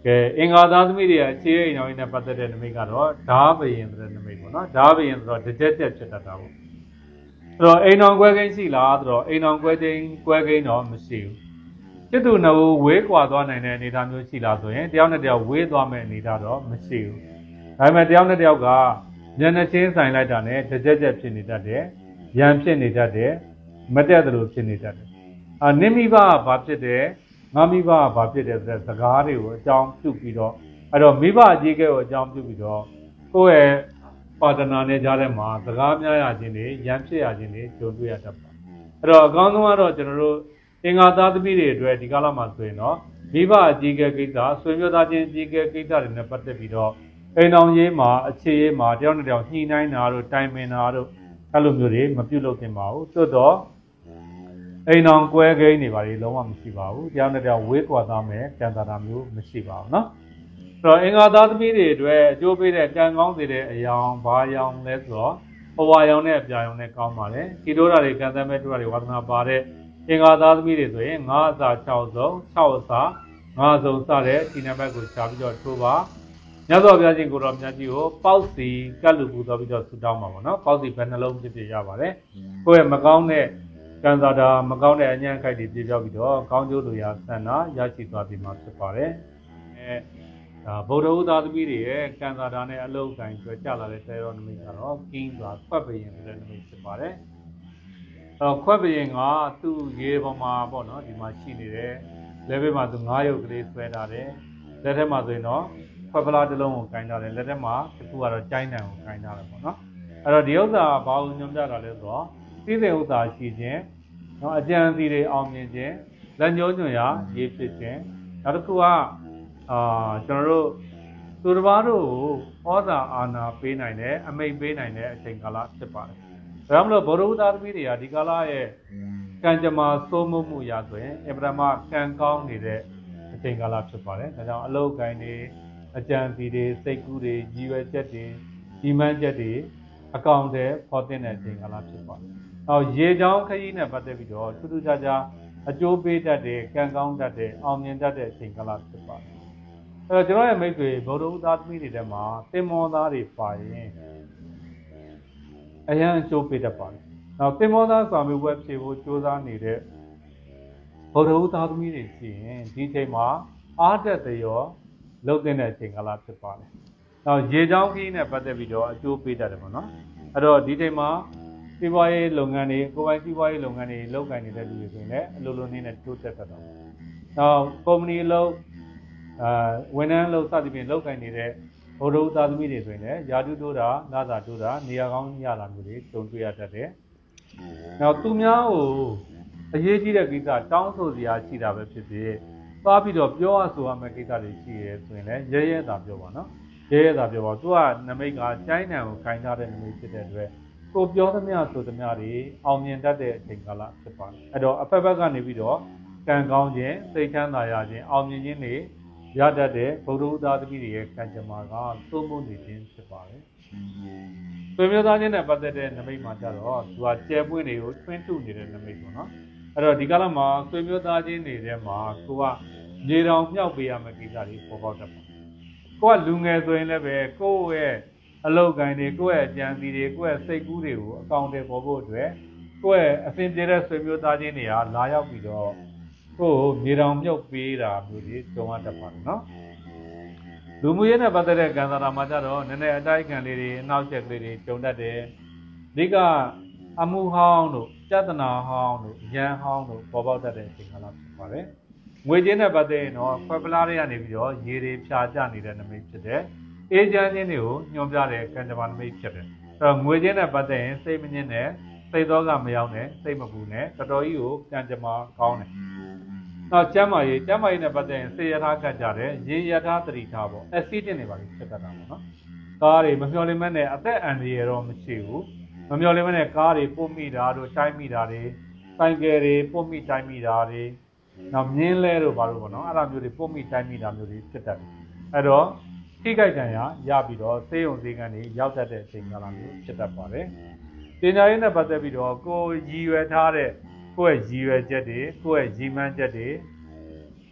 ကဲအင်္ဂါသားသမီးတွေအခြေအိမ်တော်ကြီးနဲ့ပတ်သက်တဲ့နမိတ်ကတော့ဓာဘယင်တဲ့နမိတ်ပေါ့နော်ဓာဘယင်ဆိုတော့တစ်ချက်ချက်ဖြစ်တတ်တာပေါ့အဲ့တော့အိမ်တော်ကွဲကိန်းရှိလားဆိုတော့အိမ်တော်ကွဲကိန်းကွဲကိန်းတော့မရှိဘူးจิตตุနဝဝေးကွာသွားနိုင်တဲ့အနေအထားမျိုးရှိလားဆိုရင်တယောက်နဲ့တယောက်ဝေးသွားမဲ့အနေအထားတော့မရှိဘူးဒါပေမဲ့တယောက်နဲ့တယောက်ကဉာဏ်ချင်းဆိုင်လိုက်တာနဲ့တစ်ချက်ချက်ဖြစ်နေတတ်တယ်ရံဖြစ်နေတတ်တယ်မတက်သလိုဖြစ်နေတတ်တယ်အာနိမိဘကဘာဖြစ်တယ်ငါမိဘကဘာဖြစ်တယ်ဆိုတဲ့စကားတွေကိုအကြောင်းပြုပြီးတော့အဲ့တော့မိဘအကြီးကဲကိုအကြောင်းပြုပြီးတော့ကိုယ့်ရဲ့ပါတနာနဲ့ကြားထဲမှာစကားများရခြင်းတွေရံဖြစ်ရခြင်းတွေကြုံတွေ့ရတတ်ပါအဲ့တော့အကောင်းဆုံးကတော့ကျွန်တော်တို့အင်္ဂါသားသမီးတွေအတွက်ဒီကာလမှာဆိုရင်တော့မိဘအကြီးကဲကိစ္စဆွေမျိုးသားချင်းအကြီးကဲကိစ္စတွေနဲ့ပတ်သက်ပြီးတော့အိမ်တော်ရေးမှာအခြေရေးမှာတယောက်နဲ့တယောက်ညှိနှိုင်းတာတို့တိုင်ပင်တာတို့အဲ့လိုမျိုးတွေမပြုလုပ်သင့်ပါဘူးသို့တော့အိမ်တော်ကွဲကိန်းတွေပါလေလုံးဝမရှိပါဘူးတယောက်နဲ့တယောက်ဝေးကွာသားမယ်ကြံသာတာမျိုးမရှိပါဘူးเนาะအဲ့တော့အင်္ဂါသားသမီးတွေအတွက်အကျိုးပေးတဲ့ကံကောင်းစေတဲ့အယောင်ဘာယောင်လဲဆိုတော့ဘဝယောင်နဲ့အပြာယောင်နဲ့ကောင်းပါလေဒီတို့တာတွေကံသမဲ့တို့တာတွေဝါသနာပါတဲ့အင်္ဂါသားသမီးတွေဆိုရင်ငါးအစာ၆စုံ၆အစာငါးစုံစတဲ့ဒီနံပါတ်ကိုရှားပြီးတော့ထိုးပါမြတ်စွာဘုရားရှင်ကိုတော်မြတ်ကြီးကိုပေါက်စီကတ်လူပူတော်ပြီးတော့ဆူတောင်းပါပေါ့နော်ပေါက်စီဘယ်နှလုံးဖြစ်ဖြစ်ရပါတယ်ကိုယ့်ရဲ့မကောင်းတဲ့ကံစားတာမကောင်းတဲ့အញ្ញံခိုက်တွေပြေပြောက်ပြီးတော့ကောင်းကျိုးလိုရာဆန္ဒရရှိသွားပြီမှာဖြစ်ပါတယ်အဲဒါဗုဒ္ဓဥသားသမီးတွေရဲ့ကံစားတာနဲ့အလုံးကိုင်းကျွဲကြလာတဲ့တေရောနမိတ်ကတော့ကင်းစွာဖွက်ပရင်တဲ့နမိတ်ဖြစ်ပါတယ်အဲခွက်ပရင်ကသူ့ရေပေါ်မှာပေါ့နော်ဒီမှာရှိနေတယ်လက်ဘက်မှာသူငါးရုပ်ကလေးဆွဲထားတယ်လက်ထက်မှာဆိုရင်တော့ခွက်ပလားတစ်လုံးကိုကင်ထားတယ်လက်ထက်မှာတစ်ခုကတော့ကျိုင်းတံကိုကင်ထားတယ်ပေါ့နော်အဲ့တော့ဒီဥစ္စာဘာလို့ညွှန်ပြတာလဲဆိုတော့သိတဲ့ဥစ္စာရှိခြင်းနော်အကြံစီတွေအောင်မြင်ခြင်းလက်ညှိုးညွှန်ရာရေးဖြစ်ခြင်းနောက်တစ်ခုကအာကျွန်တော်တို့သူတစ်ပါးတို့ကိုဩဇာအာဏာပေးနိုင်တယ်အမိန့်ပေးနိုင်တဲ့အချိန်ကာလဖြစ်ပါတယ်ဒါကြောင့်မလို့ဗုဒ္ဓဥသားသမီးတွေကဒီကာလရဲ့ကံကြမ္မာစိုးမိုးမှုရဆိုရင်အဗ္ဗဓမ္မကံကောင်းနေတဲ့အချိန်ကာလဖြစ်ပါတယ်ဒါကြောင့်အလုတ်ကိုင်းတွေအကြံစီတွေစိတ်ကူးတွေရည်ရွယ်ချက်တွေဒီမှန်းချက်တွေအကောင့်တွေဖော်တင်တဲ့အချိန်ကာလဖြစ်ပါတယ်။အော်ရေချောင်းခရီးနဲ့ပတ်သက်ပြီးတော့ထူးထူးခြားခြားအကျိုးပေးတတ်တဲ့ကံကောင်းတတ်တဲ့အောင်မြင်တတ်တဲ့အချိန်ကာလဖြစ်ပါတယ်။အဲတော့ကျွန်တော်ရဲ့မိတ်ဆွေဗုဒ္ဓဥသားသမီးတွေထဲမှာတင်မောသားတွေပါရင်အရန်အကျိုးပေးတတ်ပါတယ်။နောက်တင်မောသားစွာမျိုးပွဲဖြေဖို့ကြိုးစားနေတဲ့ဗုဒ္ဓဥသားသမီးတွေရှိရင်ဒီချိန်မှာအားတက်တဲ့ရောလုပ်တဲ့အချိန်ကာလဖြစ်ပါတယ်။နောက်ရေချောင်းခီးနဲ့ပတ်သက်ပြီးတော့အကျိုးပေးတတ်တယ်ပေါ့နော်။အဲ့တော့ဒီချိန်မှာစီးပွားရေးလုပ်ငန်းတွေကိုယ်ပိုင်စီးပွားရေးလုပ်ငန်းတွေလုပ်ကိုင်နေတဲ့လူတွေဆိုရင်လည်းအလိုလိုနည်းနဲ့တိုးတက်တတ်တော့။နောက်ကုမ္ပဏီလုပ်အာဝန်ထမ်းလုပ်စသဖြင့်လုပ်ကိုင်နေတဲ့ဗုဒ္ဓဥသားသမီးတွေဆိုရင်လည်းယာတုတိုးတာလာသာတိုးတာနေရာကောင်းရတာမျိုးတွေကြုံတွေ့ရတတ်တယ်။နောက်သူများကိုအရေးကြီးတဲ့ကိစ္စတောင်းဆိုစရာရှိတာပဲဖြစ်ဖြစ်သွားပြီးတော့ပြောရဆိုရမယ့်ကိစ္စတွေရှိရဲဆိုရင်လည်းရဲရဲသာပြောပါနော်ရဲရဲသာပြောပါသူကနမိတ်ကကျိုင်းတံကိုခိုင်းထားတဲ့နမိတ်ဖြစ်တဲ့အတွက်ကိုပြောသမျှဆိုသမျှတွေအောင်မြင်တတ်တဲ့အချိန်ကာလဖြစ်ပါတယ်အဲ့တော့အဖက်ဖက်ကနေပြီးတော့ကံကောင်းခြင်းစိတ်ချမ်းသာရခြင်းအောင်မြင်ခြင်းတွေရတတ်တဲ့ဗုဒ္ဓဥသားသမီးတွေရဲ့ကံကြမ္မာကသုံးဖို့နေခြင်းဖြစ်ပါတယ်ဆွေမျိုးသားချင်းနဲ့ပတ်သက်တဲ့နမိတ်မှာကြတော့သူကကျဲပွင့်တွေကိုထွင်းထုနေတဲ့နမိတ်ပေါ့နော်အဲ့တော့ဒီကာလမှာဆွေမျိုးသားချင်းတွေထဲမှာကိုကမြေတောင်မြောက်ပေးရမယ့်ကိစ္စတွေပေါ်ပေါက်တတ်ပါတယ်။ကိုကလူငယ်ဆိုရင်လည်းပဲကိုယ့်ရဲ့အလုပ်ကိုင်းတွေကိုယ့်ရဲ့ကြံစီတွေကိုယ့်ရဲ့စိတ်ကူးတွေကိုအကောင့်တွေပေါ်ဖို့အတွက်ကိုယ့်ရဲ့အစဉ်ပြေတဲ့ဆွေမျိုးသားချင်းတွေကလာရောက်ပြီးတော့ကိုယ်မြေတောင်မြုပ်ပေးတာမျိုးတွေကြုံရတတ်ပါတယ်နော်။လူမှုရေးနဲ့ပတ်သက်တဲ့ကံစားတာမှာကြတော့နည်းနည်းအတိုက်ခံလေးတွေအနောက်ချက်ကလေးတွေကြုံတတ်တယ်။အဓိကအမှုဟောင်းတို့ပြဿနာဟောင်းတို့ရန်ဟောင်းတို့ပေါ်ပေါက်တတ်တဲ့အချိန်ကာလဖြစ်ပါတယ်။ငွေကြေးနဲ့ပတ်သက်ရင်တော့ခွက်ပလားတွေကနေပြီးတော့ရေတွေဖြာကျနေတဲ့နမိတ်ဖြစ်တယ်။အေးချမ်းခြင်းတွေကိုညွှန်ပြတဲ့ကံကြမ္မာနမိတ်ဖြစ်တယ်။အဲတော့ငွေကြေးနဲ့ပတ်သက်ရင်စိတ်မငြင်းနဲ့စိတ်သောကမရောက်နဲ့စိတ်မပူနဲ့တော်တော်ကြီးကိုကံကြမ္မာကောင်းတယ်။နောက်ကျမ်းမာရေးကျမ်းမာရေးနဲ့ပတ်သက်ရင်စေရထားကတ်ကြတယ်ရေရထားတတိထားပေါ့အက်ဆီဒင့်တွေပါဖြစ်တတ်တာပေါ့နော်။ကားတွေမမျှော်လင့်မဲ့နဲ့အသက်အန္တရာယ်တော့မရှိဘူး။မမျှော်လင့်မဲ့နဲ့ကားတွေပုတ်မိတာတို့တိုင်းမိတာတွေဆိုင်ကယ်တွေပုတ်မိတိုင်းမိတာတွေနောက်မြင်းလဲတို့ဘာလို့ပေါ့နော်အဲ့ဒါမျိုးတွေပုတ်မိတိုင်းမိတာမျိုးတွေဖြစ်တတ်တယ်အဲ့တော့ထိခိုက်ဒဏ်ရာရပြီးတော့ဆေးရုံဆေးကန်းတွေရောက်တတ်တဲ့အချိန်ကာလမျိုးဖြစ်တတ်ပါတယ်ပညာရေးနဲ့ပတ်သက်ပြီးတော့ကိုရည်ရွယ်ထားတဲ့ကိုယ့်ရဲ့ရည်ရွယ်ချက်တွေကိုယ့်ရဲ့ရည်မှန်းချက်တွေ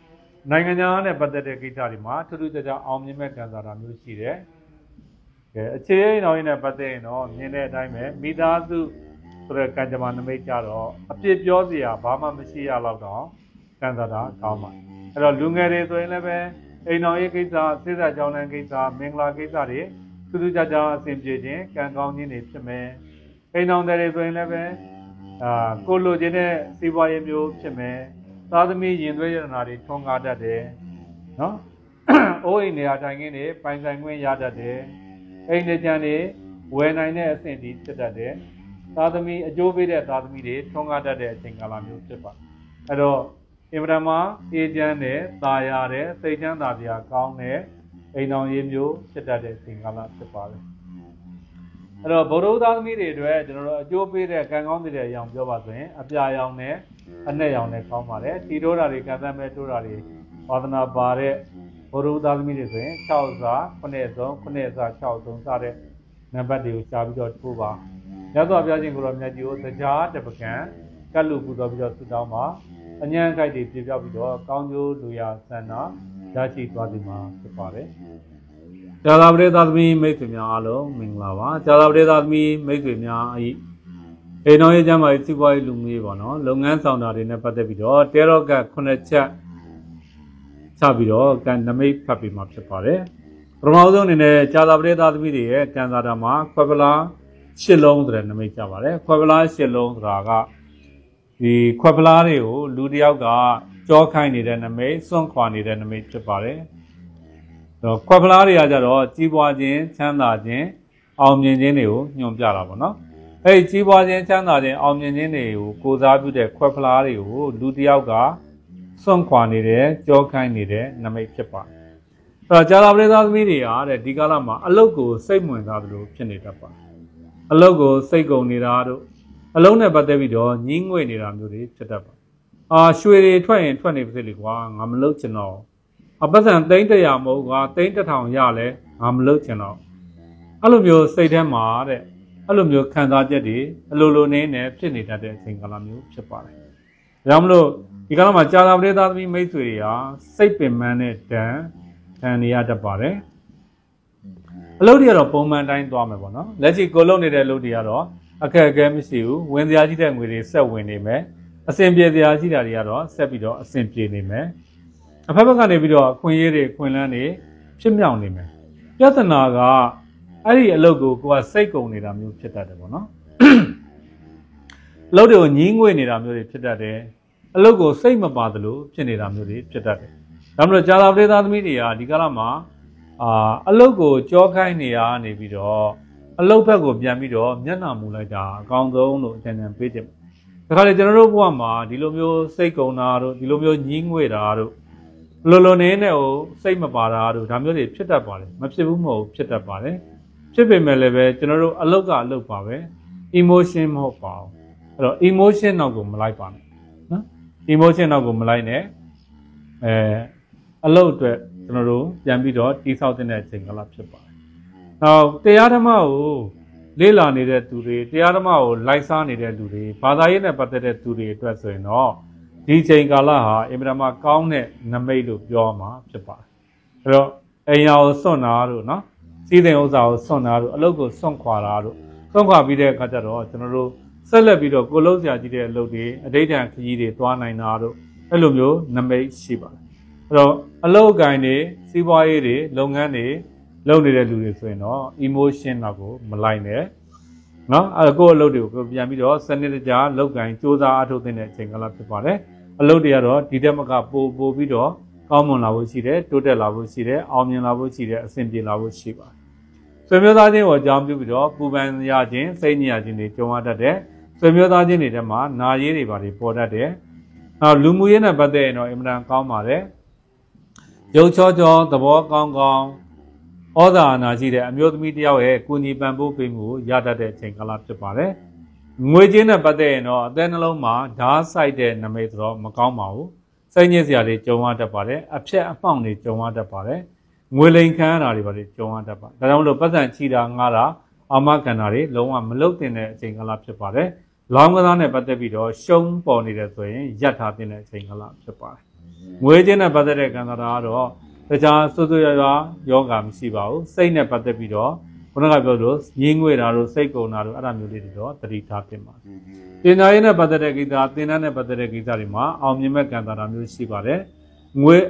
နိုင်ငံခြားနဲ့ပတ်သက်တဲ့ကိစ္စတွေမှာထူးထူးခြားခြားအောင်မြင်မဲ့ခံစားတာမျိုးရှိတယ်ကဲအခြေအိမ်တော်ရင်နဲ့ပတ်သက်ရင်တော့မြင်တဲ့အတိုင်းပဲမိသားစုဆိုတဲ့ကံကြမ္မာနမိတ်ကြတော့အပြစ်ပြောစရာဘာမှမရှိရတော့တော့ခံစားတာကောင်းပါအဲ့တော့လူငယ်တွေဆိုရင်လည်းပဲအိမ်တော်ရေးကိစ္စစိတ်သက်ကြောင်းတဲ့ကိစ္စမင်္ဂလာကိစ္စတွေထူးထူးခြားခြားအဆင်ပြေခြင်းကံကောင်းခြင်းတွေဖြစ်မယ်အိမ်တော်တွေဆိုရင်လည်းပဲအာကိုလိုချင်တဲ့စီးပွားရေးမျိုးဖြစ်မယ်သားသမီးရင်သွေးရတနာတွေထွန်းကားတတ်တယ်နော်အိုးအိမ်နေရာထိုင်ခင်းတွေပိုင်ဆိုင်ခွင့်ရတတ်တယ်အိမ်နေကြံတွေဝယ်နိုင်တဲ့အဆင့်ဒီဖြစ်တတ်တယ်သားသမီးအကျိုးပေးတဲ့သားသမီးတွေထွန်းကားတတ်တဲ့အချိန်ကာလမျိုးဖြစ်ပါအဲ့တော့အင်မတန်မှအေးချမ်းတဲ့သာယာတဲ့စိတ်ချမ်းသာစရာကောင်းတဲ့အိမ်တော်ရေးမျိုးဖြစ်တတ်တဲ့အချိန်ကာလဖြစ်ပါတယ်အဲ့တော့ဗုဒ္ဓသားသမီးတွေအတွက်ကျွန်တော်တို့အကျိုးပေးတဲ့ကံကောင်းတဲ့အရာပြောပါဆိုရင်အပြာရောင်နဲ့အနဲ့ရောင်နဲ့ကောင်းပါတယ်တီတိုးတာတွေကံသမ်းမဲ့တိုးတာတွေဝါသနာပါတဲ့ဗုဒ္ဓသားသမီးတွေဆိုရင်၆စာခုနှစ်စုံခုနှစ်စာ၆စုံစတဲ့နံပါတ်တွေကိုရှားပြီးတော့ထိုးပါရသော်ပြခြင်းကိုတော့မြတ်ကြီးကိုတရားတပကံကတ်လူပူတော်ပြီးတော့ဆုတောင်းပါအញ្ញံခိုက်တွေပြပြောက်ပြီးတော့ကောင်းကျိုးလူရဆန္ဒရရှိသွားသည်မှာဖြစ်ပါတယ်ဇာတာပရိသသမီးမိတ်ဆွေများအားလုံးမင်္ဂလာပါဇာတာပရိသသမီးမိတ်ဆွေများဤအိမ်တော်ရေးကျမ်းမာရေးစီးပွားရေးလူမှုရေးပေါ့နော်လုပ်ငန်းဆောင်တာတွေနဲ့ပတ်သက်ပြီးတော့တဲရော့ကခုနှစ်ချက်စပြီးတော့ကံနမိတ်ဖတ်ပြီးမှဖြစ်ပါတယ်ပထမဆုံးအနေနဲ့ဇာတာပရိသသမီးတွေရဲ့ကံစာတာမှာခွဲပလားရှစ်လုံးဆိုတဲ့နမိတ်ကြပါတယ်ခွဲပလားရှစ်လုံးဆိုတာကဒီခွဲပလားတွေကိုလူတစ်ယောက်ကကြောခိုင်းနေတဲ့နမိတ်စွန့်ခွာနေတဲ့နမိတ်ဖြစ်ပါတယ်ခွက်ဖလားတွေကကြတော့ကြီးပွားခြင်းချမ်းသာခြင်းအောင်မြင်ခြင်းတွေကိုညွှန်ပြတာပေါ့နော်အဲ့ဒီကြီးပွားခြင်းချမ်းသာခြင်းအောင်မြင်ခြင်းတွေကိုကိုစားပြုတဲ့ခွက်ဖလားတွေကိုလူတစ်ယောက်ကစွန့်ခွာနေတဲ့ကြောခိုင်းနေတဲ့နမိတ်ဖြစ်ပါတယ်အဲ့တော့ဇာတာပရိသသမီးတွေကတဲ့ဒီကာလမှာအလုတ်ကိုစိတ်ဝင်စားသလိုဖြစ်နေတတ်ပါအလုတ်ကိုစိတ်ကုန်နေတာတို့အလုံးနဲ့ပတ်သက်ပြီးတော့ညှင်းငွေ့နေတာမျိုးတွေဖြစ်တတ်ပါအာရွှေတွေထွက်ရင်ထွက်နေပါစေလေကွာငါမလုပ်ချင်တော့အပတ်စံသိန်းတရာမဟုတ်ကသိန်းတစ်ထောင်ရလဲငါမလုပ်ချင်တော့အဲ့လိုမျိုးစိတ်ထဲမှာတဲ့အဲ့လိုမျိုးခံစားချက်တွေအလိုလိုနေနဲ့ဖြစ်နေတတ်တဲ့အချိန်ကာလမျိုးဖြစ်ပါတယ်။ဒါကြောင့်မလို့ဒီကာလမှာကြာသာပရိသသမီးမိတ်ဆွေတွေဟာစိတ်ပင်ပန်းတဲ့တန်ခံနေရတတ်ပါတယ်။အလုပ်တွေကတော့ပုံမှန်တိုင်းသွားမယ်ပေါ့နော်။လက်ရှိကိုလုပ်နေတဲ့အလုပ်တွေကတော့အခက်အခဲမရှိဘူး။ဝင်စရာရှိတဲ့ငွေတွေဆက်ဝင်နေမယ်။အဆင်ပြေစရာရှိတာတွေကတော့ဆက်ပြီးတော့အဆင်ပြေနေမယ်။အဖက်ဘက်ကနေပြီးတော့အခွင့်အရေးတွေခွင့်လန်းတွေဖြစ်မြောက်နေမယ်ပြဿနာကအဲ့ဒီအလုပ်ကိုကိုကစိတ်ကုန်နေတာမျိုးဖြစ်တတ်တယ်ပေါ့နော်အလုပ်တွေကိုညှင်းငွေ့နေတာမျိုးတွေဖြစ်တတ်တယ်အလုပ်ကိုစိတ်မပါသလိုဖြစ်နေတာမျိုးတွေဖြစ်တတ်တယ်ဒါမှမဟုတ်ကြာသာပရိသသမီးတွေကဒီကာလမှာအာအလုပ်ကိုကြောခိုင်းနေရနေပြီးတော့အလုပ်ဘက်ကိုပြန်ပြီးတော့မျက်နှာမူလိုက်တာအကောင်းဆုံးလို့အကြံဉာဏ်ပေးတယ်ဒါခါလေကျွန်တော်တို့ဘဝမှာဒီလိုမျိုးစိတ်ကုန်တာတို့ဒီလိုမျိုးညှင်းငွေ့တာတို့လိုလိုနေနဲ့ကိုစိတ်မပါတာတို့ဒါမျိုးတွေဖြစ်တတ်ပါတယ်မဖြစ်ဘူးမဟုတ်ဖြစ်တတ်ပါတယ်ဖြစ်ပေမဲ့လည်းပဲကျွန်တော်တို့အလုတ်ကအလုတ်ပါပဲ emotion မဟုတ်ပါဘူးအဲ့တော့ emotion နောက်ကိုမလိုက်ပါနဲ့နော် emotion နောက်ကိုမလိုက်နဲ့အဲအလုတ်အတွက်ကျွန်တော်တို့ပြန်ပြီးတော့တိဆောက်တဲ့အချိန်ကလာဖြစ်ပါတယ်နောက်တရားဓမ္မကိုလေ့လာနေတဲ့သူတွေတရားဓမ္မကိုလိုက်စားနေတဲ့လူတွေဘာသာရေးနဲ့ပတ်သက်တဲ့သူတွေအတွက်ဆိုရင်တော့ဒီချိန်ကာလဟာအင်မတန်မှကောင်းတဲ့နမိတ်လို့ပြောမှာဖြစ်ပါတယ်အဲ့တော့အိမ်ယာကိုစွန့်တာတို့နော်စီးတဲ့ဥစ္စာကိုစွန့်တာတို့အလုပ်ကိုစွန့်ခွာတာတို့စွန့်ခွာပြီးတဲ့အခါကျတော့ကျွန်တော်တို့ဆက်လက်ပြီးတော့ကိုလုံးစရာကြီးတဲ့အလုပ်တွေအဋ္ဌံခကြီးတွေသွားနိုင်တာတို့အဲ့လိုမျိုးနမိတ်ရှိပါတယ်အဲ့တော့အလုပ်အကိုင်တွေစီးပွားရေးတွေလုပ်ငန်းတွေလုပ်နေတဲ့လူတွေဆိုရင်တော့ emotion တော့ကိုမလိုက်နဲ့နော်အဲ့ကိုအလုပ်တွေကိုပြန်ပြီးတော့စနစ်တကျလုပ်ကိုင်စူးစမ်းအားထုတ်တဲ့အချိန်ကလာဖြစ်ပါတယ်အလုပ်တွေကတော့ဒီတက်မကပို့ပို့ပြီးတော့ကောင်းမွန်လာဖို့ရှိတယ်တိုးတက်လာဖို့ရှိတယ်အောင်မြင်လာဖို့ရှိတယ်အဆင်ပြေလာဖို့ရှိပါတယ်ဆွေမျိုးသားချင်းကိုအကြောင်းပြုပြီးတော့ပူပန်ရခြင်းစိတ်ညစ်ရခြင်းတွေကြုံရတတ်တယ်ဆွေမျိုးသားချင်းတွေထဲမှာနာရေးတွေပါတွေပေါ်တတ်တယ်နောက်လူမှုရေးနဲ့ပတ်သက်ရင်တော့အင်မတန်ကောင်းပါတယ်ရုပ်ချောချောသဘောကောင်းကောင်းဩဇာအာဏာရှိတဲ့အမျိုးသမီးတယောက်ရဲ့ကုညီပံ့ပိုးပေးမှုရတတ်တဲ့အချိန်ကာလဖြစ်ပါတယ်ငွေချင်းနဲ့ပတ်သက်ရင်တော့အသက်နှလုံးမှာဓာတ်ဆိုင်တဲ့နမိတ်တော့မကောင်းပါဘူးစိတ်ညစ်စရာတွေကြုံရတတ်ပါတယ်အဖြက်အမှောင့်တွေကြုံရတတ်ပါတယ်ငွေလိမ်ခံရတာတွေပါတွေကြုံရတတ်ပါဒါကြောင့်မလို့ပတ်စံချီတာငားတာအာမခံတာတွေလုံးဝမလုတ်တင်တဲ့အချိန်ကာလဖြစ်ပါတယ်လောင်းကစားနဲ့ပတ်သက်ပြီးတော့ရှုံးပေါ်နေတယ်ဆိုရင်ရပ်ထားတဲ့အချိန်ကာလဖြစ်ပါတယ်ငွေချင်းနဲ့ပတ်သက်တဲ့ကံတာတော့တခြားစွတ်စွတ်ရွာရွာယောဂမရှိပါဘူးစိတ်နဲ့ပတ်သက်ပြီးတော့ခုနကပြောလို့ရင်းငွေတာတို့စိတ်ကုန်တာတို့အဲ့ဒါမျိုးလေးတွေတော့တတိထားဖြစ်မှာပညာရေးနဲ့ပတ်သက်တဲ့ကိစ္စသင်တန်းနဲ့ပတ်သက်တဲ့ကိစ္စတွေမှာအောင်မြင်မဲ့ကံတာမျိုးရှိပါတယ်ငွေ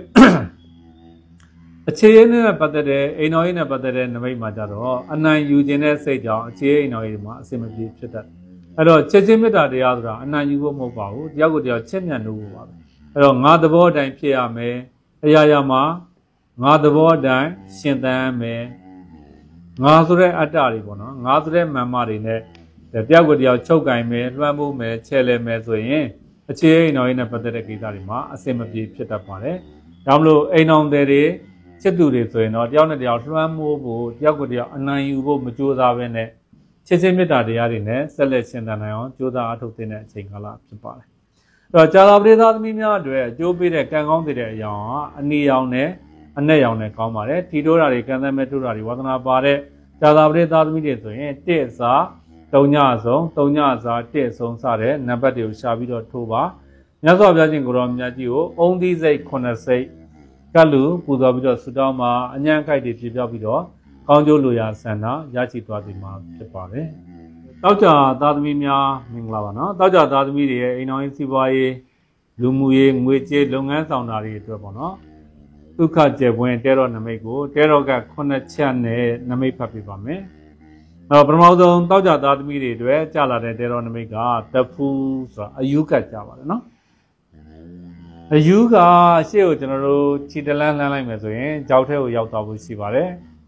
အခြေအနေနဲ့ပတ်သက်တဲ့အိမ်တော်ရေးနဲ့ပတ်သက်တဲ့နမိတ်မှာကြတော့အနိုင်ယူခြင်းတဲ့စိတ်ကြောင့်အခြေအိမ်တော်ရေးမှာအစင်မပြေဖြစ်တတ်အဲ့တော့ချက်ချင်းမေတ္တာတရားဆိုတာအနိုင်ယူဖို့မဟုတ်ပါဘူးတယောက်ကိုတယောက်ချစ်မြတ်လို့ပါပဲအဲ့တော့ငါသဘောအတိုင်းဖြစ်ရမယ်အရာရာမှာငါသဘောအတိုင်းရှင်သန်မယ်ငါဆိုတဲ့အတ္တတွေပေါ့နော်ငါဆိုတဲ့မမ္မတွေနဲ့တယောက်ကိုတယောက်ချုပ်ကင်မယ်လွှမ်းမိုးမယ်ချဲလဲမယ်ဆိုရင်အခြေအိမ်တော်ရေးနဲ့ပတ်သက်တဲ့ကိစ္စတွေမှာအစင်မပြေဖြစ်တတ်ပါတယ်ဒါမလို့အိမ်တော်တွေချစ်သူတွေဆိုရင်တော့တယောက်နဲ့တယောက်လွှမ်းမိုးဖို့တယောက်ကိုတယောက်အနိုင်ယူဖို့မကြိုးစားဘဲနဲ့ချစ်ချင်းမေတ္တာတရားတွေနဲ့ဆက်လက်ရှင်သန်နိုင်အောင်ကြိုးစားအားထုတ်တဲ့အချိန်ကာလဖြစ်ပါတယ်။အဲ့တော့ဇာတာပရိသသမီးများအတွက်အကျိုးပေးတဲ့ကံကောင်းတဲ့အရာကအနီရောင်နဲ့အနက်ရောင်နဲ့ကောင်းပါတယ်။ထီတိုးတာတွေကံသမဲ့ထိုးတာတွေဝါသနာပါတဲ့ဇာတာပရိသသမီးတွေဆိုရင်တစ်စာသုံးညဆုံးသုံးညစာတစ်ဆုံးစတဲ့နံပါတ်တွေကိုရှာပြီးတော့ထိုးပါ။မြတ်စွာဘုရားရှင်ကိုရောမြတ်ကြီးကိုအုံသီးစိတ်ခုနှစ်စိတ်ကလူပူဇော်ပြီးတော့ဆုတောင်းမှာအញ្ញံခိုက်တွေပြပြောက်ပြီးတော့ကောင်းကျိုးလိုရာဆန္ဒရရှိသွားပြီမှာဖြစ်ပါတယ်။တောက်ကြသားသမီးများမင်္ဂလာပါနော်။တောက်ကြသားသမီးတွေရဲ့အိမ်တော်ရေးစီးပွားရေးလူမှုရေးငွေကြေးလုပ်ငန်းဆောင်တာတွေအတွက်ပေါ့နော်။ဒုက္ခကျေပွင့်တဲတော်နမိတ်ကိုတဲတော်ကခုနှစ်ချက်နဲ့နမိတ်ဖတ်ပြပါမယ်။အဲတော့ပထမဆုံးတောက်ကြသားသမီးတွေအတွက်ကြာလာတဲ့တဲတော်နမိတ်ကတဖူးဆိုတာအယူကတ်ကြပါတယ်နော်။အယူကရှေ့ကိုကျွန်တော်တို့ခြေတလန်းလှမ်းလိုက်မယ်ဆိုရင်ကြောက်ထဲကိုရောက်သွားဖို့ရှိပါတယ်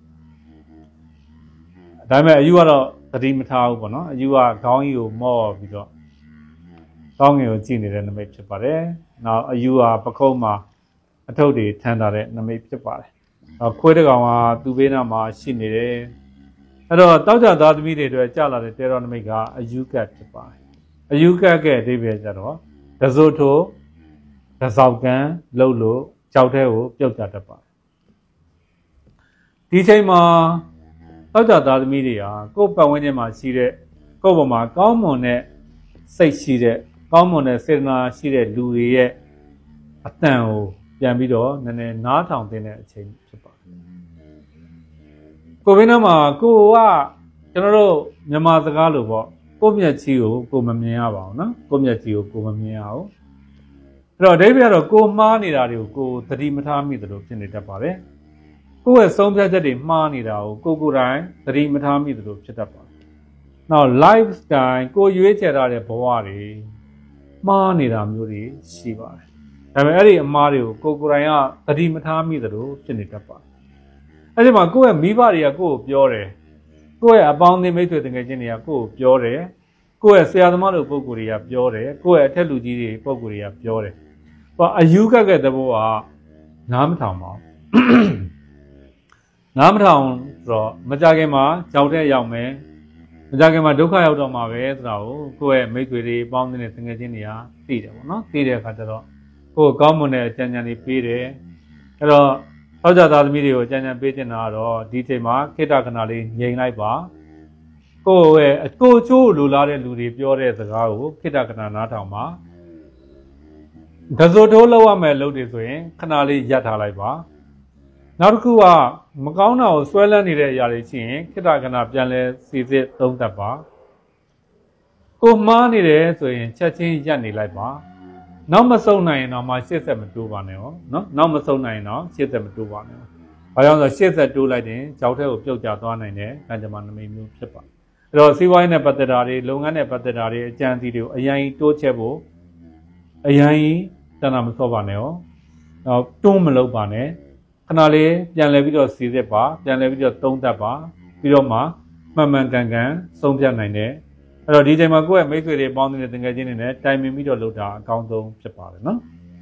။ဒါပေမဲ့အယူကတော့သတိမထားဘူးပေါ့နော်။အယူကခေါင်းကြီးကိုမော့ပြီးတော့ကောင်းငယ်ကိုကြည့်နေတဲ့နမိတ်ဖြစ်ပါတယ်။နောက်အယူကပခုံးမှာအထုပ်တွေထမ်းထားတဲ့နမိတ်ဖြစ်ပါတယ်။နောက်ခွေးတစ်ကောင်ကသူ့ဘေးနားမှာရှိနေတယ်။အဲ့တော့တောက်ကြသားသမီးတွေအတွက်ကြာလာတဲ့တဲတော်နမိတ်ကအယူကတ်ဖြစ်ပါတယ်။အယူကတ်ရဲ့အဓိပ္ပာယ်ကျတော့ဒဇုထိုတစောက်ကံလှုပ်လို့ကြောက်တဲ့ကိုပြုတ်ကြတတ်ပါတယ်ဒီချိန်မှာတောက်ကြသားသမီးတွေဟာကိုယ်ပတ်ဝန်းကျင်မှာရှိတဲ့ကိုယ့်ဘဝမှာကောင်းမွန်တဲ့စိတ်ရှိတဲ့ကောင်းမွန်တဲ့စေတနာရှိတဲ့လူတွေရဲ့အတန်ကိုပြန်ပြီးတော့နည်းနည်းနားထောင်တဲ့အချိန်ဖြစ်ပါတယ်ကိုယ်ဘင်းထဲမှာကိုကကျွန်တော်တို့မြန်မာစကားလိုပေါ့ကိုယ့်မျက်ကြီးကိုကိုယ်မမြင်ရပါဘူးနော်ကိုယ့်မျက်ကြီးကိုကိုယ်မမြင်ရဘူးအဲ့တော့အဓိပ္ပာယ်ကတော့ကိုမှားနေတာတွေကိုကိုသတိမထားမိသလိုဖြစ်နေတတ်ပါတယ်။ကိုယ့်ရဲ့ဆုံးဖြတ်ချက်တွေမှားနေတာကိုကိုကိုယ်တိုင်သတိမထားမိသလိုဖြစ်တတ်ပါတယ်။နောက် lifestyle ကိုရွေးချယ်ထားတဲ့ဘဝတွေမှားနေတာမျိုးတွေရှိပါတယ်။ဒါပေမဲ့အဲ့ဒီအမှားတွေကိုကိုကိုယ်တိုင်ကသတိမထားမိသလိုဖြစ်နေတတ်ပါတယ်။အဲ့ဒီမှာကိုယ့်ရဲ့မိဘတွေကကိုယ့်ကိုပြောတယ်။ကိုယ့်ရဲ့အပေါင်းအသင်းမိတ်ဆွေတကယ်ချင်းတွေကကိုယ့်ကိုပြောတယ်။ကိုယ့်ရဲ့ဆရာသမားတို့ပုံကိုယ်တွေကပြောတယ်။ကိုယ့်ရဲ့အထက်လူကြီးတွေပုံကိုယ်တွေကပြောတယ်။အယူကကတဲ့ဘောကနားမထောင်ပါဘူးနားမထောင်ဆိုတော့မကြခင်မှာကြောက်တဲ့ရောက်မယ်မကြခင်မှာဒုက္ခရောက်တော့မှာပဲဆိုတာကိုကိုယ့်ရဲ့မိတ်ဆွေတွေပေါင်းတဲ့တငယ်ချင်းတွေကသိတယ်ပေါ့နော်သိတဲ့အခါကျတော့ကိုယ်ကောင်းမွန်တဲ့အကြံဉာဏ်တွေပေးတယ်အဲ့တော့သောကြသားသမီးတွေကိုအကြံဉာဏ်ပေးချင်တာကတော့ဒီချိန်မှာခေတ္တခဏလေးငြိမ်လိုက်ပါကိုယ့်ရဲ့အကိုချိုးလိုလားတဲ့လူတွေပြောတဲ့စကားကိုခေတ္တခဏနားထောင်ပါဒဇိုတိုးလောက်ရမယ်လို့တွေဆိုရင်ခဏလေးရပ်ထားလိုက်ပါနောက်တစ်ခုကမကောင်းတာကိုဆွဲလန်းနေတဲ့အရာတွေရှိရင်ခိတ္တကနာပြန်လဲစီစစ်သုံးသပ်ပါကိုမှားနေတယ်ဆိုရင်ချက်ချင်းရပ်နေလိုက်ပါနောက်မဆုံးနိုင်ရင်တော့မှရှေ့ဆက်မတိုးပါနဲ့ဟောနော်နောက်မဆုံးနိုင်ရင်တော့ရှေ့ဆက်မတိုးပါနဲ့ဘာကြောင့်လဲဆိုရှေ့ဆက်တိုးလိုက်ရင်ကြောက်တဲ့ကိုပြုတ်ကျသွားနိုင်တယ်ကံကြမ္မာနမိတ်မျိုးဖြစ်ပါအဲ့တော့စီးပွားရေးနဲ့ပတ်သက်တာတွေလုပ်ငန်းနဲ့ပတ်သက်တာတွေအကြံစီတွေကိုအရင်တိုးချက်ဖို့အရင်တဏ္ဍမစောပါနဲ့ဟောနောက်တွန်းမလုပ်ပါနဲ့ခဏလေးပြန်လဲပြီးတော့စီစစ်ပါပြန်လဲပြီးတော့သုံးသပ်ပါပြီးတော့မှမှန်မှန်ကန်ကန်ဆုံးဖြတ်နိုင်တယ်အဲ့တော့ဒီချိန်မှာကိုယ့်ရဲ့မိတ်ဆွေတွေပေါင်းနေတဲ့တကယ်ချင်းတွေနဲ့တိုင်ပင်ပြီးတော့လုပ်တာအကောင်းဆုံးဖြစ်ပါတယ်နော်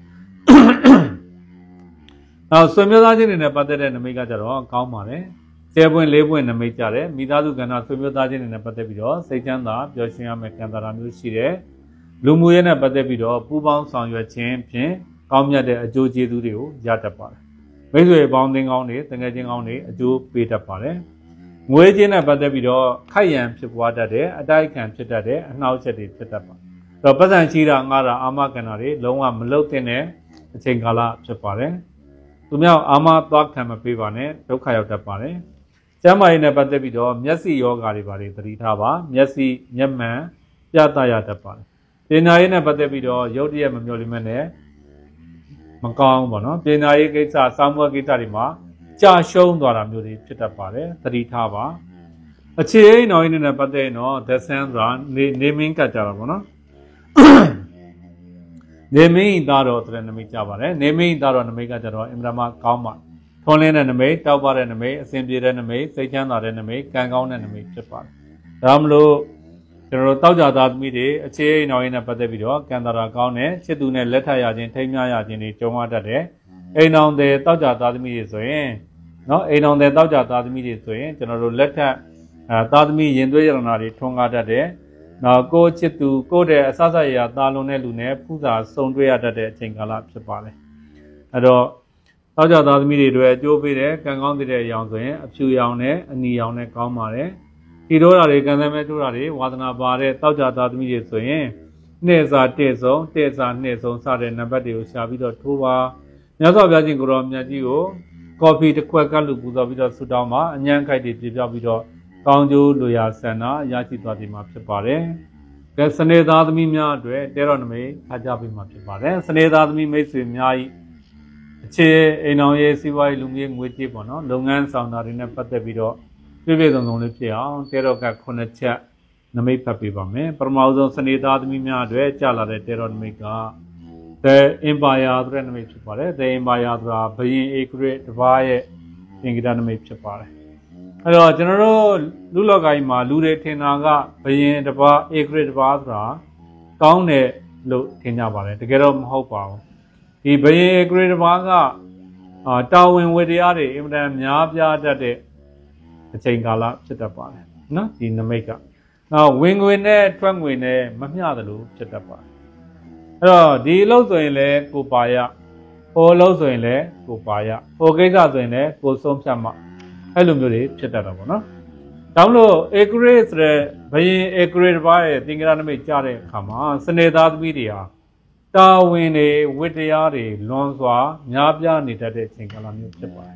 နောက်ဆွေမျိုးသားချင်းတွေနဲ့ပတ်သက်တဲ့နမိတ်ကကြတော့ကောင်းပါတယ်ကျဲပွင့်လေးပွင့်နမိတ်ကြတယ်မိသားစုကဏ္ဍဆွေမျိုးသားချင်းတွေနဲ့ပတ်သက်ပြီးတော့စိတ်ချမ်းသာပျော်ရွှင်ရမယ့်ကံတာရာမျိုးရှိတယ်လူမှုရေးနဲ့ပတ်သက်ပြီးတော့ပူးပေါင်းဆောင်ရွက်ခြင်းဖြင့်ကောင်းမြတ်တဲ့အကျိုးကျေးဇူးတွေကိုရတတ်ပါတယ်မိတ်ဆွေပေါင်းသင်းကောင်းတွေတကယ်ချင်းကောင်းတွေအကျိုးပေးတတ်ပါတယ်ငွေချင်းနဲ့ပတ်သက်ပြီးတော့ခိုက်ရန်ဖြစ်ပွားတတ်တယ်အတိုက်ခံဖြစ်တတ်တယ်အနှောက်အယှက်တွေဖြစ်တတ်ပါတယ်အဲ့တော့ပတ်စံချီတာငါတာအာမကဏ္ဍတွေလုံးဝမလုတ်တဲ့အချိန်ကာလဖြစ်ပါတယ်သူများအာမသွားခံမပေးပါနဲ့ဒုက္ခရောက်တတ်ပါတယ်ကျမ်းမာရေးနဲ့ပတ်သက်ပြီးတော့မျက်စိယောဂါတွေပါတွေသတိထားပါမျက်စိမျက်မှန်ပြသရတတ်ပါတယ်ပညာရေးနဲ့ပတ်သက်ပြီးတော့ရုပ်တရက်မမျှော်လင့်မဲ့နဲ့မကောင်းပါနော်ပညာရေးကိစ္စစောင့်မွေးကိစ္စတွေမှာကြာရှုံးသွားတာမျိုးတွေဖြစ်တတ်ပါတယ်သတိထားပါအခြေအိမ်တော်ရင်းနဲ့ပတ်သက်ရင်တော့ the sandra နေနေမင်းကကြတာပေါ့နော်နေမင်းသားတော်တဲ့နမိတ်ကြပါတယ်နေမင်းသားတော်နမိတ်ကကြတော့အင်မတန်မှကောင်းပါထွန်းလင်းတဲ့နမိတ်တောက်ပတဲ့နမိတ်အစဉ်ပြေတဲ့နမိတ်စိတ်ချမ်းသာတဲ့နမိတ်ကံကောင်းတဲ့နမိတ်ဖြစ်ပါတယ်ဒါမှမလို့ကျွန်တော်တို့တောက်ကြသားသမီးတွေအခြေအိမ်တော်ရင်းနဲ့ပတ်သက်ပြီးတော့ကံတာရာကောင်းတဲ့ချစ်သူနဲ့လက်ထပ်ရခြင်းထိမ်းမြရခြင်းတွေကြုံရတတ်တယ်အိမ်တော်တဲ့တောက်ကြသားသမီးတွေဆိုရင်နော်အိမ်တော်တဲ့တောက်ကြသားသမီးတွေဆိုရင်ကျွန်တော်တို့လက်ထပ်အဲသားသမီးရင်သွေးရတနာတွေထွန်းကားတတ်တယ်နောက်ကိုချစ်သူကိုတဲ့အဆဆရရာတာလွန်တဲ့လူနဲ့ဖူးစာစုံတွေ့ရတတ်တဲ့အချိန်ကာလဖြစ်ပါလေအဲ့တော့တောက်ကြသားသမီးတွေတွေအကျိုးပေးတဲ့ကံကောင်းတဲ့အရောင်ဆိုရင်အဖြူရောင်နဲ့အနီရောင်နဲ့ကောင်းပါတယ်ဒီတို့တာတွေကံသမဲတို့တာတွေဝါသနာပါတဲ့တောက်ကြသားသမီးတွေဆိုရင်နှစ်စာတစ်ဆုံးတစ်စာနှစ်ဆုံးစတဲ့နံပါတ်တွေကိုရှာပြီးတော့ထိုးပါမြတ်စွာဘုရားရှင်ကိုရောမြတ်ကြီးကိုကော်ဖီတစ်ခွက်ကလူပူဇော်ပြီးတော့ဆုတောင်းပါအញ្ញံခိုက်တွေပြပြပြီးတော့ကောင်းကျိုးလူရာဆန္ဒရရှိသွားပြီမှာဖြစ်ပါတယ်။ကဲစနေသားသမီးများအတွက်တဲတော်နမိတ်အားကြပေးမှာဖြစ်ပါတယ်။စနေသားသမီးမိတ်ဆွေများဤအခြေအိမ်တော်ရေးစီးပွားရေးလူမျိုးငွေကြေးပေါ့နော်လုပ်ငန်းဆောင်တာတွေနဲ့ပတ်သက်ပြီးတော့ပြည့်ပြည့်စုံစုံလေးဖြစ်အောင်တဲတော်ကခုနှစ်ချက်နမိတ်ဖတ်ပေးပါမယ်။ပထမဆုံးစနေသားသမီးများအတွက်ကြာလာတဲ့တဲတော်နမိတ်က The Empire ဆိုတဲ့နမိတ်ဖြစ်ပါတယ်။ The Empire ဆိုတာဘယင်ဧကရတပါးရဲ့သင်္ကေတနမိတ်ဖြစ်ပါတယ်။အဲ့တော့ကျွန်တော်တို့လူလောကကြီးမှာလူတွေထင်တာကဘယင်တပါးဧကရတပါးဆိုတာကောင်းတယ်လို့ထင်ကြပါတယ်တကယ်တော့မဟုတ်ပါဘူးဒီဘယင်ဧကရတပါးကအာတာဝန်ဝတ္တရားတွေအင်မတန်များပြားတတ်တဲ့အချိန်ကာလဖြစ်တတ်ပါတယ်နော်ဒီနမိတ်ကနောက်ဝင်ငွေနဲ့ထွက်ငွေနဲ့မမျှသလိုဖြစ်တတ်ပါတယ်အဲ့တော့ဒီအလုပ်ဆိုရင်လည်းကိုပါရဟိုအလုပ်ဆိုရင်လည်းကိုပါရဟိုကိစ္စဆိုရင်လည်းကိုဆုံးဖြတ်မှအဲ့လိုမျိုးတွေဖြစ်တတ်တာပေါ့နော်။ဒါလို့ accurate ဆိုတဲ့ဘယင် accurate ဘာရဲ့သင်္ကေတနမိတ်ကြားတဲ့အခါမှာစနေသားသမီးတွေဟာတာဝန်တွေဝတ္တရားတွေလွန်စွာများပြားနေတတ်တဲ့အချိန်ကာလမျိုးဖြစ်ပါတယ်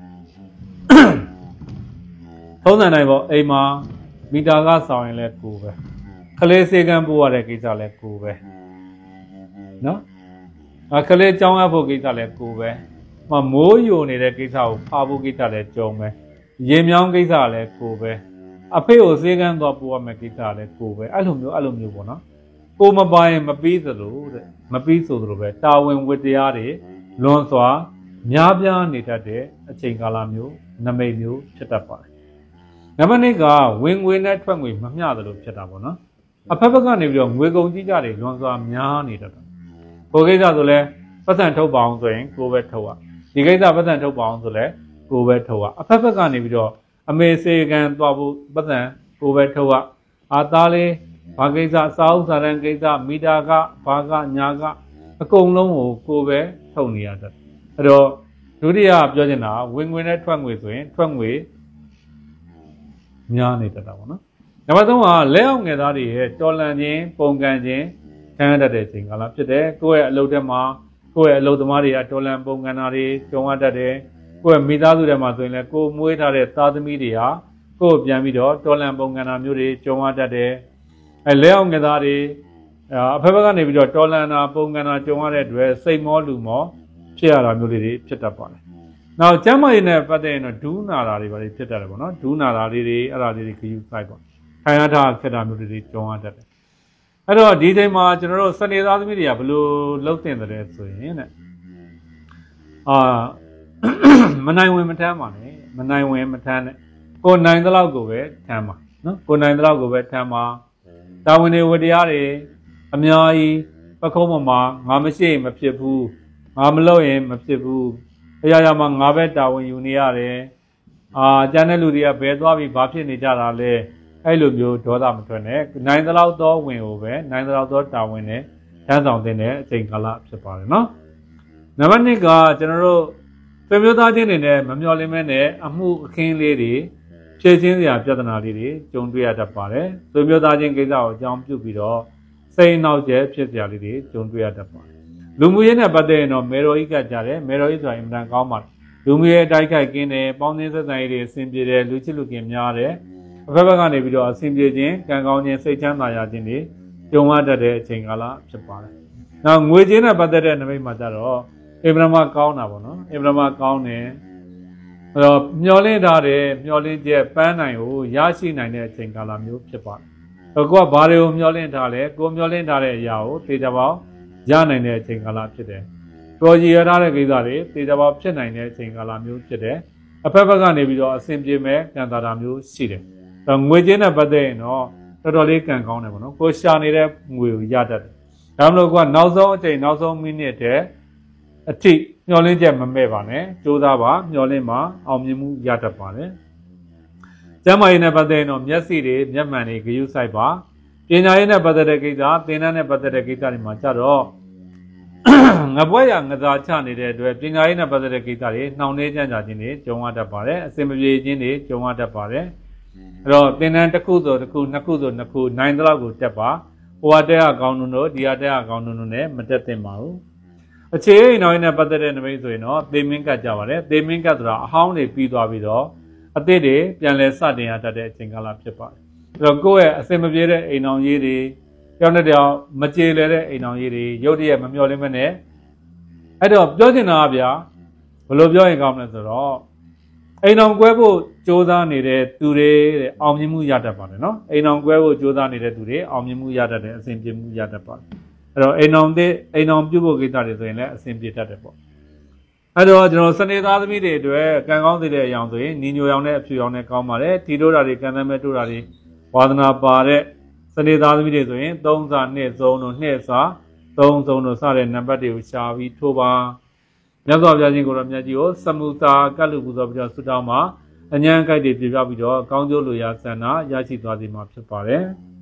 ။သုံးစံတိုင်းပေါ့အိမ်မှာမီတာကဆောင်ရင်လည်းကိုပဲခလေးစေကံပို့ရတဲ့ကိစ္စလည်းကိုပဲနော်။အခလေးကြောင်းရဖို့ကိစ္စလည်းကိုပဲ။မမိုးယိုနေတဲ့ကိစ္စကိုဖာဖို့ကိစ္စလည်းကြုံပဲ။ရေမြောင်းကိစ္စလည်းကိုပဲအဖေကိုစေကန်းသွားပို့ရမယ်ကိစ္စလည်းကိုပဲအဲ့လိုမျိုးအဲ့လိုမျိုးပေါ့နော်ကိုမပိုင်မပြီးသလိုတဲ့မပြီးဆိုသလိုပဲတာဝန်ဝတ္တရားတွေလွန်စွာများပြားနေတတ်တဲ့အချိန်ကာလမျိုးနမိတ်မျိုးဖြစ်တတ်ပါတယ်နံပါတ်နှစ်ကဝင်ငွေနဲ့ထွက်ငွေမမျှသလိုဖြစ်တာပေါ့နော်အဖက်ဖက်ကနေပြီးတော့ငွေကုန်ကြီးကြတွေလွန်စွာများနေတတ်တယ်ကိုကိစ္စဆိုလဲပတ်စံထုတ်ပါအောင်ဆိုရင်ကိုပဲထုတ်ရဒီကိစ္စပတ်စံထုတ်ပါအောင်ဆိုလဲကိုပဲထုတ်ရအဖက်ဖက်ကနေပြီးတော့အမေစေကန်သွားဖို့ပတ်စံကိုပဲထုတ်ရအာသားလေးဘာကိစ္စစာအုပ်စာတမ်းကိစ္စမီတာကဘာကညာကအကုန်လုံးကိုကိုပဲထုတ်နေရတတ်အဲ့တော့ဒုတိယပြောချင်တာဝင်ငွေနဲ့ထွက်ငွေဆိုရင်ထွက်ငွေများနေတတ်တာပေါ့နော်နံပါတ်သုံးကလက်အောင်ငယ်သားတွေရဲ့တော်လန်ခြင်းပုံကန်ခြင်းခံရတတ်တဲ့အချိန်ကာလဖြစ်တယ်ကိုယ့်ရဲ့အလုပ်ထဲမှာကိုယ့်ရဲ့အလုပ်သမားတွေကတော်လန်ပုံကန်တာတွေကြုံရတတ်တယ်ကိုယ့်ရဲ့မိသားစုထဲမှာဆိုရင်လည်းကိုယ်မွေးထားတဲ့သားသမီးတွေဟာကိုယ်ပြန်ပြီးတော့တော်လန်ပုံကန်တာမျိုးတွေကြုံရတတ်တယ်အဲလက်အောင်ငယ်သားတွေအဖက်ဖက်ကနေပြီးတော့တော်လန်တာပုံကန်တာကြုံရတဲ့အတွက်စိတ်မောလူမောဖြစ်ရတာမျိုးတွေဖြစ်တတ်ပါတယ်နောက်ကျမ်းမာရေးနဲ့ပတ်သက်ရင်တော့ဒူးနာတာတွေပါလေဖြစ်တတ်တယ်ပေါ့နော်ဒူးနာတာလေးတွေအဲ့ဒါလေးတွေခယူဆိုင်ပေါ့ထိုင်ရတာဖြစ်တာမျိုးတွေကြုံရတတ်တယ်အဲ့တော့ဒီချိန်မှာကျွန်တော်တို့စနေသားသမီးတွေကဘယ်လိုလုပ်တင်တယ်ဆိုရင်တဲ့အာမနိုင်ဝင်မထမ်းပါနဲ့မနိုင်ဝင်မထမ်းနဲ့ကိုနိုင်တဲ့လောက်ကိုပဲထမ်းပါနော်ကိုနိုင်တဲ့လောက်ကိုပဲထမ်းပါတာဝန်တွေဝတရားတွေအများကြီးပခုံးပေါ်မှာငါမရှိရင်မဖြစ်ဘူးငါမလုပ်ရင်မဖြစ်ဘူးအရာရာမှာငါပဲတာဝန်ယူနေရတယ်အာကျန်တဲ့လူတွေကဘယ်သွားပြီးဘာဖြစ်နေကြတာလဲအဲ့လိုမျိုးဒေါသမထွက်နဲ့နိုင်တဲ့လောက်သောဝင်ကိုပဲနိုင်တဲ့လောက်သောတာဝန်နဲ့ထမ်းဆောင်တဲ့အချိန်ကာလဖြစ်ပါတယ်နော်နံပါတ်နှစ်ကကျွန်တော်တို့ဆွေမျိုးသားချင်းတွေနဲ့မမျှော်လင့်မဲနဲ့အမှုအခင်းလေးတွေဖြည့်ချင်းစရာပြဿနာလေးတွေကြုံတွေ့ရတတ်ပါတယ်။ဆွေမျိုးသားချင်းကိစ္စကိုအကြောင်းပြုပြီးတော့စိတ်နှောက်ကျဖြစ်စရာလေးတွေကြုံတွေ့ရတတ်ပါတယ်။လူမှုရေးနဲ့ပတ်သက်ရင်တော့မေရိုဤကကြတယ်မေရိုဤဆိုရင်အင်မတန်ကောင်းပါတယ်လူမျိုးရေးတိုက်ခိုက်ကင်းတယ်ပေါင်းသင်းဆက်ဆံရေးတွေအဆင်ပြေတယ်လူချစ်လူခင်များတယ်အဖက်ဖက်ကနေပြီးတော့အဆင်ပြေခြင်းကံကောင်းခြင်းစိတ်ချမ်းသာရခြင်းတွေကြုံရတတ်တဲ့အချိန်ကာလဖြစ်ပါတယ်။နောက်ငွေကြေးနဲ့ပတ်သက်တဲ့နမိတ်မှာကြတော့အင်ဗြဟ္မကောင်းတာပေါ့နော်အင်ဗြဟ္မကောင်းတယ်အဲ့တော့မျောလင့်ထားတဲ့မျောလင့်ချက်ပန်းနိုင်ကိုရရှိနိုင်တဲ့အချိန်ကာလမျိုးဖြစ်ပါတယ်။တော့ကိုကဘာတွေကိုမျောလင့်ထားလဲကိုမျောလင့်ထားတဲ့အရာကိုသေချာပေါင်းရနိုင်တဲ့အချိန်ကာလဖြစ်တယ်။တော်ကြီးရထားတဲ့ကိစ္စတွေသေချာပေါင်းဖြစ်နိုင်တဲ့အချိန်ကာလမျိုးဖြစ်တယ်။အဖက်ဖက်ကနေပြီးတော့အဆင်ပြေမဲ့ကံတာတာမျိုးရှိတယ်။တော့ငွေကြေးနဲ့ပတ်သက်ရင်တော့တော်တော်လေးကံကောင်းတယ်ပေါ့နော်ကိုရှာနေတဲ့ငွေကိုရတတ်တယ်ဒါမှမဟုတ်ကနောက်ဆုံးအချိန်နောက်ဆုံးမိနစ်တည်းအထိမျောလင်းချက်မမဲ့ပါနဲ့ကြိုးစားပါမျောလင်းမှာအောင်မြင်မှုရတတ်ပါတယ်ကျမ်းမာရေးနဲ့ပတ်သက်ရင်တော့မျက်စိတွေမျက်မှန်တွေဂရုစိုက်ပါပညာရေးနဲ့ပတ်သက်တဲ့ကိစ္စသင်တန်းနဲ့ပတ်သက်တဲ့ကိစ္စတွေမှာကြတော့ငပွဲရငစားချနေတဲ့အတွက်ပညာရေးနဲ့ပတ်သက်တဲ့ကိစ္စတွေနှောင့်နှေးကြံ့ကြာခြင်းတွေကြုံရတတ်ပါတယ်အစင်မပြေခြင်းတွေကြုံရတတ်ပါတယ်အဲ့တော့သင်တန်းတစ်ခုဆိုတစ်ခုနှစ်ခုဆိုနှစ်ခုနိုင်တဲ့လောက်ကိုတက်ပါဟိုဟာတက်အကောင်းတို့ဒီဟာတက်အကောင်းတို့နဲ့မတက်သင့်ပါဘူးအခြေအိမ်တော်နဲ့ပတ်သက်တဲ့နမိတ်ဆိုရင်တော့သေမင်းကတ်ကြပါတယ်သေမင်းကတ်ဆိုတာအဟောင်းတွေပြီးသွားပြီးတော့အသစ်တွေပြန်လဲစတင်ရတတ်တဲ့အချိန်ကာလဖြစ်ပါတယ်အဲ့တော့ကိုယ့်ရဲ့အစင်မပြေတဲ့အိမ်တော်ကြီးတွေကြောင်းတဲ့တောင်မကြေလဲတဲ့အိမ်တော်ကြီးတွေရုတ်တရက်မမျှော်လင့်မနဲ့အဲ့တော့ပြောချင်တာကဗျာဘယ်လိုပြောရင်ကောင်းမလဲဆိုတော့အိမ်တော်ကွဲဖို့ကြိုးစားနေတဲ့သူတွေတဲ့အောင်မြင်မှုရတတ်ပါတယ်နော်အိမ်တော်ကွဲဖို့ကြိုးစားနေတဲ့သူတွေအောင်မြင်မှုရတတ်တယ်အဆင်ပြေမှုရတတ်ပါတယ်အဲ့တော့အိမ်တော်တဲ့အိမ်တော်ပြုဖို့ကိစ္စတွေဆိုရင်လည်းအဆင်ပြေတတ်တယ်ပေါ့အဲ့တော့ကျွန်တော်စနေသားသမီးတွေအတွက်ကံကောင်းစေတဲ့အရာဆိုရင်ညီညွတ်ရောင်နဲ့အဖြူရောင်နဲ့ကောင်းပါတယ်ထီတိုးတာတွေကံသမဲ့တိုးတာတွေဝါသနာပါတဲ့စနေသားသမီးတွေဆိုရင်သုံးစာနှစ်စုံတို့နှစ်စာသုံးစုံတို့စတဲ့နံပါတ်တွေကိုရှာပြီးထိုးပါမြတ်စွာဘုရားရှင်ကိုယ်တော်မြတ်ကြီးကိုစမုသာကတ်လူပူဇော်ပြီးတော့ဆုတောင်းမှာအញ្ញံကြိုက်တွေပြပြပြီးတော့ကောင်းကျိုးလိုရာဆန္ဒရရှိသွားစေမှာဖြစ်ပါတယ်။